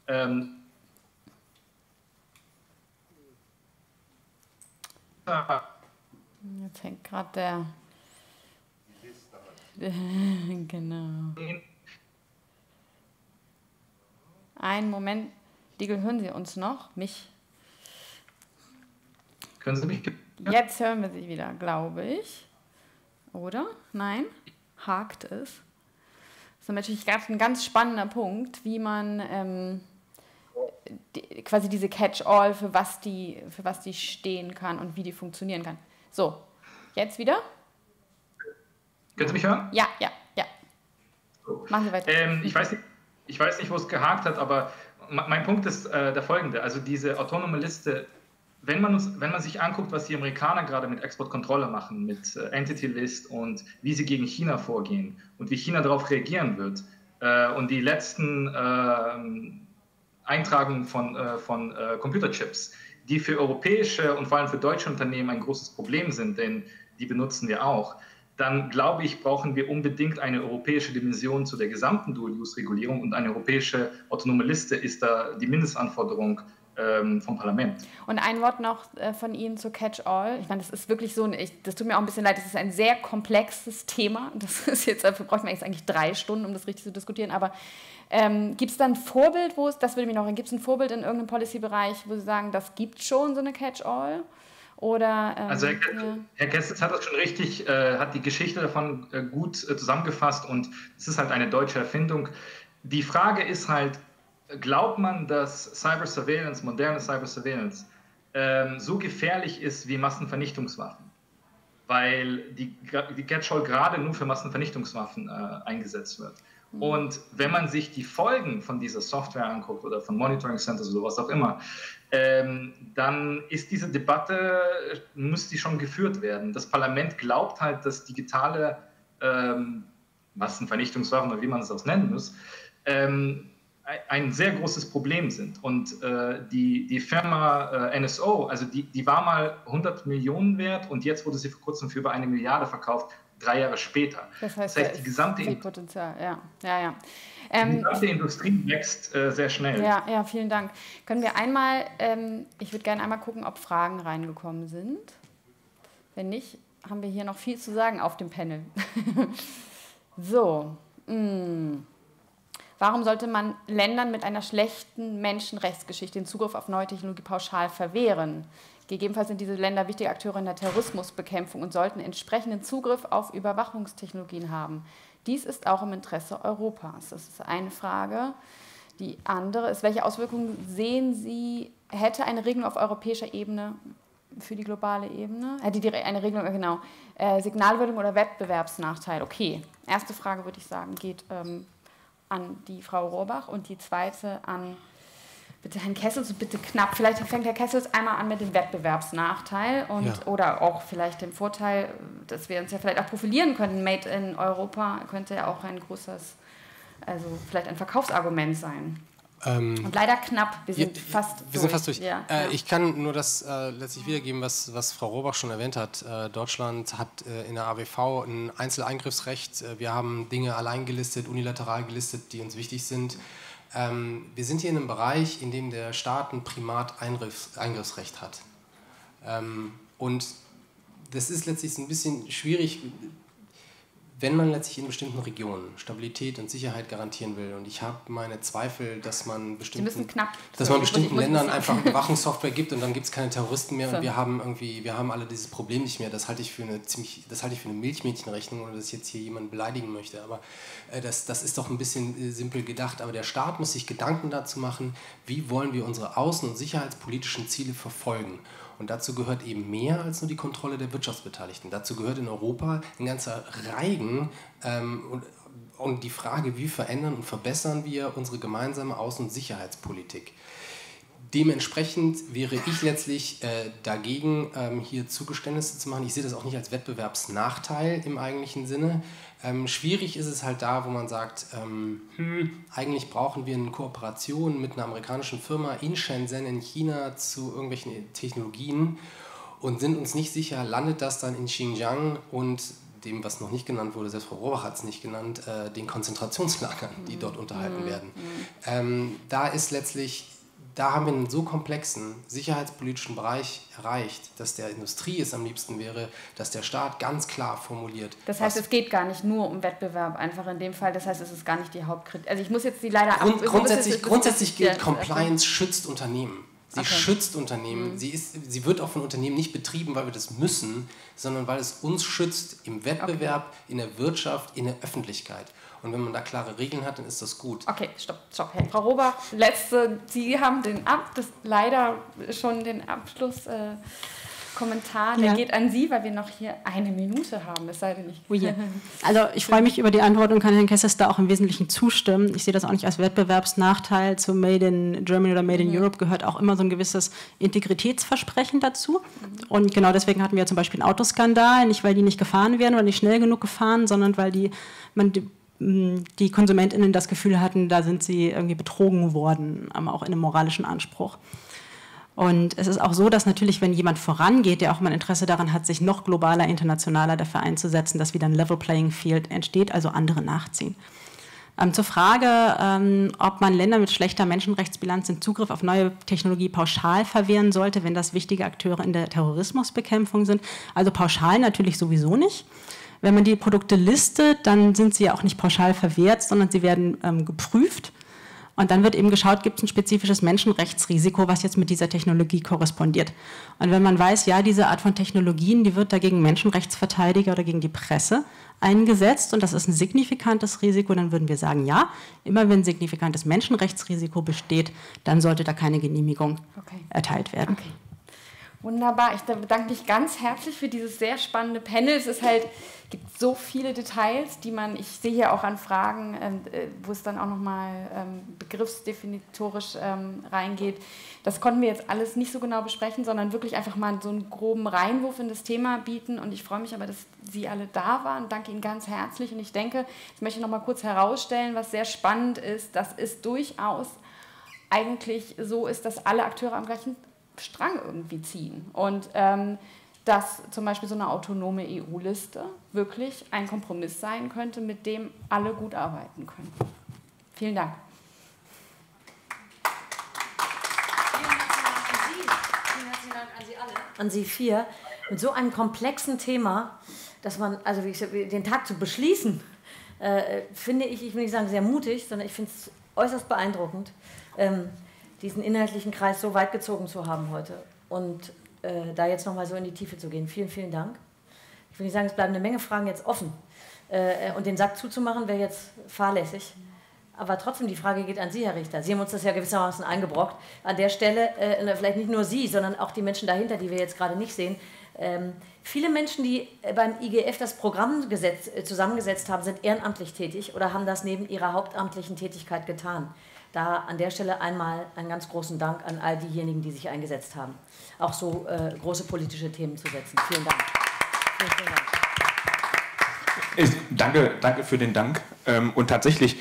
jetzt hängt gerade der genau. Einen Moment, Diegel, hören Sie uns noch? Mich? Können Sie mich? Ja. Jetzt hören wir Sie wieder, glaube ich. Oder? Nein? Hakt es? Das ist natürlich ein ganz spannender Punkt, wie man quasi diese Catch-all, für was die stehen kann und wie die funktionieren kann. So, jetzt wieder? Können Sie mich hören? Ja. Machen Sie weiter. Ich weiß nicht, wo es gehakt hat, aber mein Punkt ist der folgende. Also diese autonome Liste, wenn man sich anguckt, was die Amerikaner gerade mit Exportkontrolle machen, mit Entity List und wie sie gegen China vorgehen und wie China darauf reagieren wird und die letzten Eintragungen von Computerchips, die für europäische und vor allem für deutsche Unternehmen ein großes Problem sind, denn die benutzen wir auch, dann glaube ich, brauchen wir unbedingt eine europäische Dimension zu der gesamten Dual-Use-Regulierung und eine europäische autonome Liste ist da die Mindestanforderung vom Parlament. Und ein Wort noch von Ihnen zu Catch-all. Ich meine, das ist wirklich so, das tut mir auch ein bisschen leid, das ist ein sehr komplexes Thema. Dafür braucht man jetzt eigentlich 3 Stunden, um das richtig zu diskutieren. Aber gibt es da ein Vorbild, das würde mich noch, gibt es ein Vorbild in irgendeinem Policy-Bereich, wo Sie sagen, das gibt schon so eine Catch-all? Oder, also Herr Kessels hat das schon richtig, hat die Geschichte davon gut zusammengefasst und es ist halt eine deutsche Erfindung. Die Frage ist halt, glaubt man, dass Cyber-Surveillance, moderne Cyber-Surveillance, so gefährlich ist wie Massenvernichtungswaffen? Weil die Catch-all gerade nur für Massenvernichtungswaffen eingesetzt wird. Und wenn man sich die Folgen von dieser Software anguckt oder von Monitoring Centers oder was auch immer, dann ist diese Debatte, muss die schon geführt werden. Das Parlament glaubt halt, dass digitale Massenvernichtungswaffen oder wie man es auch nennen muss, ein sehr großes Problem sind. Und die Firma NSO, also die war mal 100 Millionen wert und jetzt wurde sie vor kurzem für über 1 Milliarde verkauft, 3 Jahre später. Das heißt die gesamte Potenzial, ja. Die gesamte Industrie wächst sehr schnell. Ja, vielen Dank. Können wir einmal, ich würde gerne einmal gucken, ob Fragen reingekommen sind. Wenn nicht, haben wir hier noch viel zu sagen auf dem Panel. So. Warum sollte man Ländern mit einer schlechten Menschenrechtsgeschichte den Zugriff auf neue Technologie pauschal verwehren? Gegebenenfalls sind diese Länder wichtige Akteure in der Terrorismusbekämpfung und sollten entsprechenden Zugriff auf Überwachungstechnologien haben. Dies ist auch im Interesse Europas. Das ist eine Frage. Die andere ist, welche Auswirkungen sehen Sie, hätte eine Regelung auf europäischer Ebene für die globale Ebene? Eine Regelung, genau. Signalwürdigung oder Wettbewerbsnachteil? Okay, erste Frage würde ich sagen, geht an die Frau Rohrbach und die zweite an bitte Herrn Kessels und bitte knapp. Vielleicht fängt Herr Kessels einmal an mit dem Wettbewerbsnachteil oder auch vielleicht dem Vorteil, dass wir uns ja vielleicht auch profilieren können. Made in Europa könnte ja auch ein großes, also vielleicht ein Verkaufsargument sein. Und leider knapp, wir sind fast durch. Ja. Ich kann nur das letztlich wiedergeben, was Frau Rohrbach schon erwähnt hat. Deutschland hat in der AWV ein Einzeleingriffsrecht. Wir haben Dinge allein gelistet, unilateral gelistet, die uns wichtig sind. Wir sind hier in einem Bereich, in dem der Staat ein Primat-Eingriffsrecht hat. Und das ist letztlich ein bisschen schwierig, wenn man letztlich in bestimmten Regionen Stabilität und Sicherheit garantieren will. Und ich habe meine Zweifel, dass man bestimmten Ländern einfach Überwachungssoftware gibt und dann gibt es keine Terroristen mehr und wir haben alle dieses Problem nicht mehr. Das halte ich für eine Milchmädchenrechnung, ohne dass ich jetzt hier jemanden beleidigen möchte. Aber das ist doch ein bisschen simpel gedacht. Aber der Staat muss sich Gedanken dazu machen, wie wollen wir unsere außen- und sicherheitspolitischen Ziele verfolgen. Und dazu gehört eben mehr als nur die Kontrolle der Wirtschaftsbeteiligten. Dazu gehört in Europa ein ganzer Reigen und die Frage, wie verändern und verbessern wir unsere gemeinsame Außen- und Sicherheitspolitik. Dementsprechend wäre ich letztlich dagegen, hier Zugeständnisse zu machen. Ich sehe das auch nicht als Wettbewerbsnachteil im eigentlichen Sinne. Schwierig ist es halt da, wo man sagt, eigentlich brauchen wir eine Kooperation mit einer amerikanischen Firma in Shenzhen in China zu irgendwelchen Technologien und sind uns nicht sicher, landet das dann in Xinjiang und dem, was noch nicht genannt wurde, selbst Frau Rohrbach hat es nicht genannt, den Konzentrationslagern, die dort unterhalten werden. Da haben wir einen so komplexen sicherheitspolitischen Bereich erreicht, dass der Industrie es am liebsten wäre, dass der Staat ganz klar formuliert. Das heißt, es geht gar nicht nur um Wettbewerb einfach in dem Fall. Das heißt, es ist gar nicht die Hauptkritik. Also ich muss jetzt die leider Grundsätzlich gilt, Compliance schützt Unternehmen. Sie schützt Unternehmen. Sie wird auch von Unternehmen nicht betrieben, weil wir das müssen, sondern weil es uns schützt im Wettbewerb, in der Wirtschaft, in der Öffentlichkeit. Und wenn man da klare Regeln hat, dann ist das gut. Okay, stopp. Hey, Frau Rohrbach, Sie haben leider schon den Abschlusskommentar. Der geht an Sie, weil wir noch hier 1 Minute haben. Es sei denn nicht. Also ich freue mich über die Antwort und kann Herrn Kessels da auch im Wesentlichen zustimmen. Ich sehe das auch nicht als Wettbewerbsnachteil. Zu Made in Germany oder Made in Europe gehört auch immer so ein gewisses Integritätsversprechen dazu. Und genau deswegen hatten wir ja zum Beispiel einen Autoskandal. Nicht, weil die nicht gefahren wären oder nicht schnell genug gefahren, sondern weil die KonsumentInnen das Gefühl hatten, da sind sie irgendwie betrogen worden, auch in einem moralischen Anspruch. Und es ist auch so, dass natürlich, wenn jemand vorangeht, der auch mal ein Interesse daran hat, sich noch globaler, internationaler dafür einzusetzen, dass wieder ein Level Playing Field entsteht, also andere nachziehen. Zur Frage, ob man Länder mit schlechter Menschenrechtsbilanz den Zugriff auf neue Technologie pauschal verwehren sollte, wenn das wichtige Akteure in der Terrorismusbekämpfung sind. Also pauschal natürlich sowieso nicht. Wenn man die Produkte listet, dann sind sie ja auch nicht pauschal verwehrt, sondern sie werden geprüft. Und dann wird eben geschaut, gibt es ein spezifisches Menschenrechtsrisiko, was jetzt mit dieser Technologie korrespondiert. Und wenn man weiß, ja, diese Art von Technologien, die wird da gegen Menschenrechtsverteidiger oder gegen die Presse eingesetzt und das ist ein signifikantes Risiko, dann würden wir sagen, ja, immer wenn ein signifikantes Menschenrechtsrisiko besteht, dann sollte da keine Genehmigung erteilt werden. Okay. Wunderbar, ich bedanke mich ganz herzlich für dieses sehr spannende Panel. Es ist halt, gibt so viele Details, die ich sehe hier auch an Fragen, wo es dann auch nochmal begriffsdefinitorisch reingeht. Das konnten wir jetzt alles nicht so genau besprechen, sondern wirklich einfach mal so einen groben Reinwurf in das Thema bieten. Und ich freue mich aber, dass Sie alle da waren. Danke Ihnen ganz herzlich. Und ich denke, jetzt möchte ich nochmal kurz herausstellen, was sehr spannend ist, dass es durchaus eigentlich so ist, dass alle Akteure am gleichen Strang irgendwie ziehen und dass zum Beispiel so eine autonome EU-Liste wirklich ein Kompromiss sein könnte, mit dem alle gut arbeiten können. Vielen Dank. Vielen herzlichen Dank an Sie alle. An Sie vier. Mit so einem komplexen Thema, dass man, also den Tag zu beschließen, finde ich will nicht sagen sehr mutig, sondern ich finde es äußerst beeindruckend, diesen inhaltlichen Kreis so weit gezogen zu haben heute und da jetzt nochmal so in die Tiefe zu gehen. Vielen, vielen Dank. Ich will nicht sagen, es bleiben eine Menge Fragen jetzt offen und den Sack zuzumachen wäre jetzt fahrlässig, aber trotzdem die Frage geht an Sie, Herr Richter. Sie haben uns das ja gewissermaßen eingebrockt. An der Stelle, vielleicht nicht nur Sie, sondern auch die Menschen dahinter, die wir jetzt gerade nicht sehen. Viele Menschen, die beim IGF das Programm zusammengesetzt haben, sind ehrenamtlich tätig oder haben das neben ihrer hauptamtlichen Tätigkeit getan. Da an der Stelle einmal einen ganz großen Dank an all diejenigen, die sich eingesetzt haben, auch so große politische Themen zu setzen. Vielen Dank. Vielen Dank. Danke für den Dank. Und tatsächlich,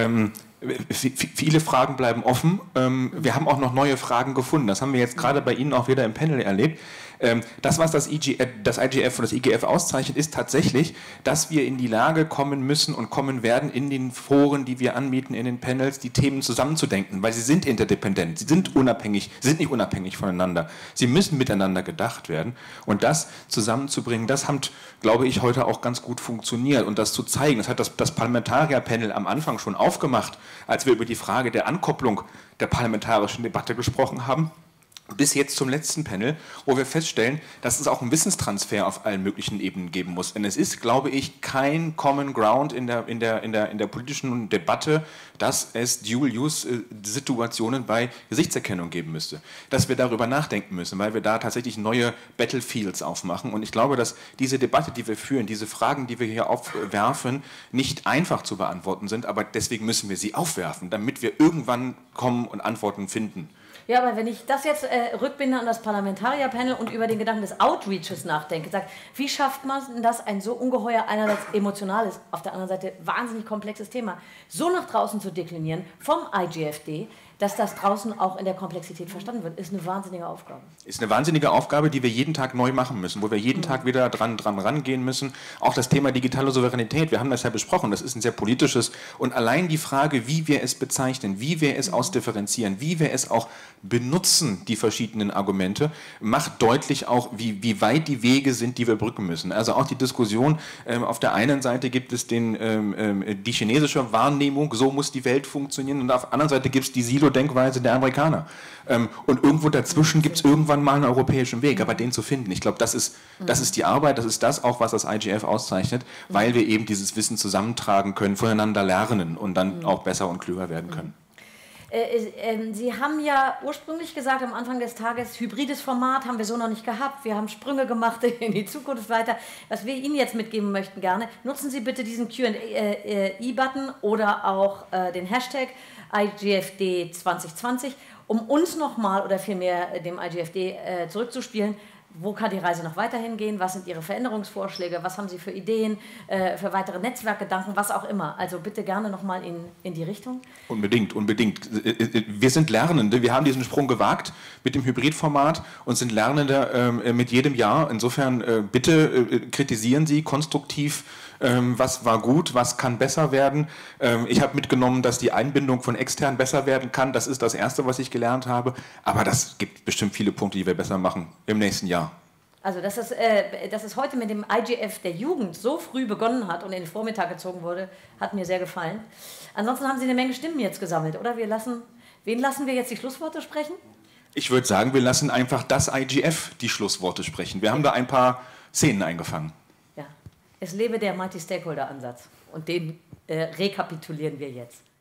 viele Fragen bleiben offen. Wir haben auch noch neue Fragen gefunden. Das haben wir jetzt gerade bei Ihnen auch wieder im Panel erlebt. Das, was das IGF und das IGF auszeichnet, ist tatsächlich, dass wir in die Lage kommen müssen und kommen werden, in den Foren, die wir anbieten, in den Panels, die Themen zusammenzudenken, weil sie sind interdependent, sie sind nicht unabhängig voneinander. Sie müssen miteinander gedacht werden. Und das zusammenzubringen, das hat, glaube ich, heute auch ganz gut funktioniert. Und das zu zeigen, das hat das Parlamentarierpanel am Anfang schon aufgemacht, als wir über die Frage der Ankopplung der parlamentarischen Debatte gesprochen haben. Bis jetzt zum letzten Panel, wo wir feststellen, dass es auch einen Wissenstransfer auf allen möglichen Ebenen geben muss. Denn es ist, glaube ich, kein Common Ground in der politischen Debatte, dass es Dual-Use-Situationen bei Gesichtserkennung geben müsste. Dass wir darüber nachdenken müssen, weil wir da tatsächlich neue Battlefields aufmachen. Und ich glaube, dass diese Debatte, die wir führen, diese Fragen, die wir hier aufwerfen, nicht einfach zu beantworten sind, aber deswegen müssen wir sie aufwerfen, damit wir irgendwann kommen und Antworten finden. Ja, aber wenn ich das jetzt rückbinde an das Parlamentarierpanel und über den Gedanken des Outreaches nachdenke, sage, wie schafft man das, ein so ungeheuer einerseits emotionales, auf der anderen Seite wahnsinnig komplexes Thema so nach draußen zu deklinieren vom IGFD, dass das draußen auch in der Komplexität verstanden wird, ist eine wahnsinnige Aufgabe. Ist eine wahnsinnige Aufgabe, die wir jeden Tag neu machen müssen, wo wir jeden Tag wieder dran rangehen müssen. Auch das Thema digitale Souveränität, wir haben das ja besprochen, das ist ein sehr politisches. Und allein die Frage, wie wir es bezeichnen, wie wir es ausdifferenzieren, wie wir es auch benutzen, die verschiedenen Argumente, macht deutlich auch, wie weit die Wege sind, die wir brücken müssen. Also auch die Diskussion, auf der einen Seite gibt es die chinesische Wahrnehmung, so muss die Welt funktionieren, und auf der anderen Seite gibt es die Silo-Denkweise der Amerikaner. Und irgendwo dazwischen gibt es irgendwann mal einen europäischen Weg, aber den zu finden, ich glaube, das ist die Arbeit, das ist das auch, was das IGF auszeichnet, weil wir eben dieses Wissen zusammentragen können, voneinander lernen und dann auch besser und klüger werden können. Sie haben ja ursprünglich gesagt, am Anfang des Tages, hybrides Format haben wir so noch nicht gehabt. Wir haben Sprünge gemacht in die Zukunft weiter. Was wir Ihnen jetzt mitgeben möchten gerne, nutzen Sie bitte diesen Q&A-Button oder auch den Hashtag IGFD 2020, um uns nochmal oder vielmehr dem IGFD zurückzuspielen. Wo kann die Reise noch weiterhin gehen? Was sind Ihre Veränderungsvorschläge? Was haben Sie für Ideen, für weitere Netzwerkgedanken, was auch immer? Also bitte gerne nochmal in die Richtung. Unbedingt. Wir sind Lernende. Wir haben diesen Sprung gewagt mit dem Hybridformat und sind Lernende mit jedem Jahr. Insofern bitte kritisieren Sie konstruktiv, was war gut, was kann besser werden. Ich habe mitgenommen, dass die Einbindung von extern besser werden kann. Das ist das Erste, was ich gelernt habe. Aber das gibt bestimmt viele Punkte, die wir besser machen im nächsten Jahr. Also, dass es heute mit dem IGF der Jugend so früh begonnen hat und in den Vormittag gezogen wurde, hat mir sehr gefallen. Ansonsten haben Sie eine Menge Stimmen jetzt gesammelt, oder? Wen lassen wir jetzt die Schlussworte sprechen? Ich würde sagen, wir lassen einfach das IGF die Schlussworte sprechen. Wir haben da ein paar Szenen eingefangen. Ja, es lebe der Multi-Stakeholder-Ansatz und den rekapitulieren wir jetzt.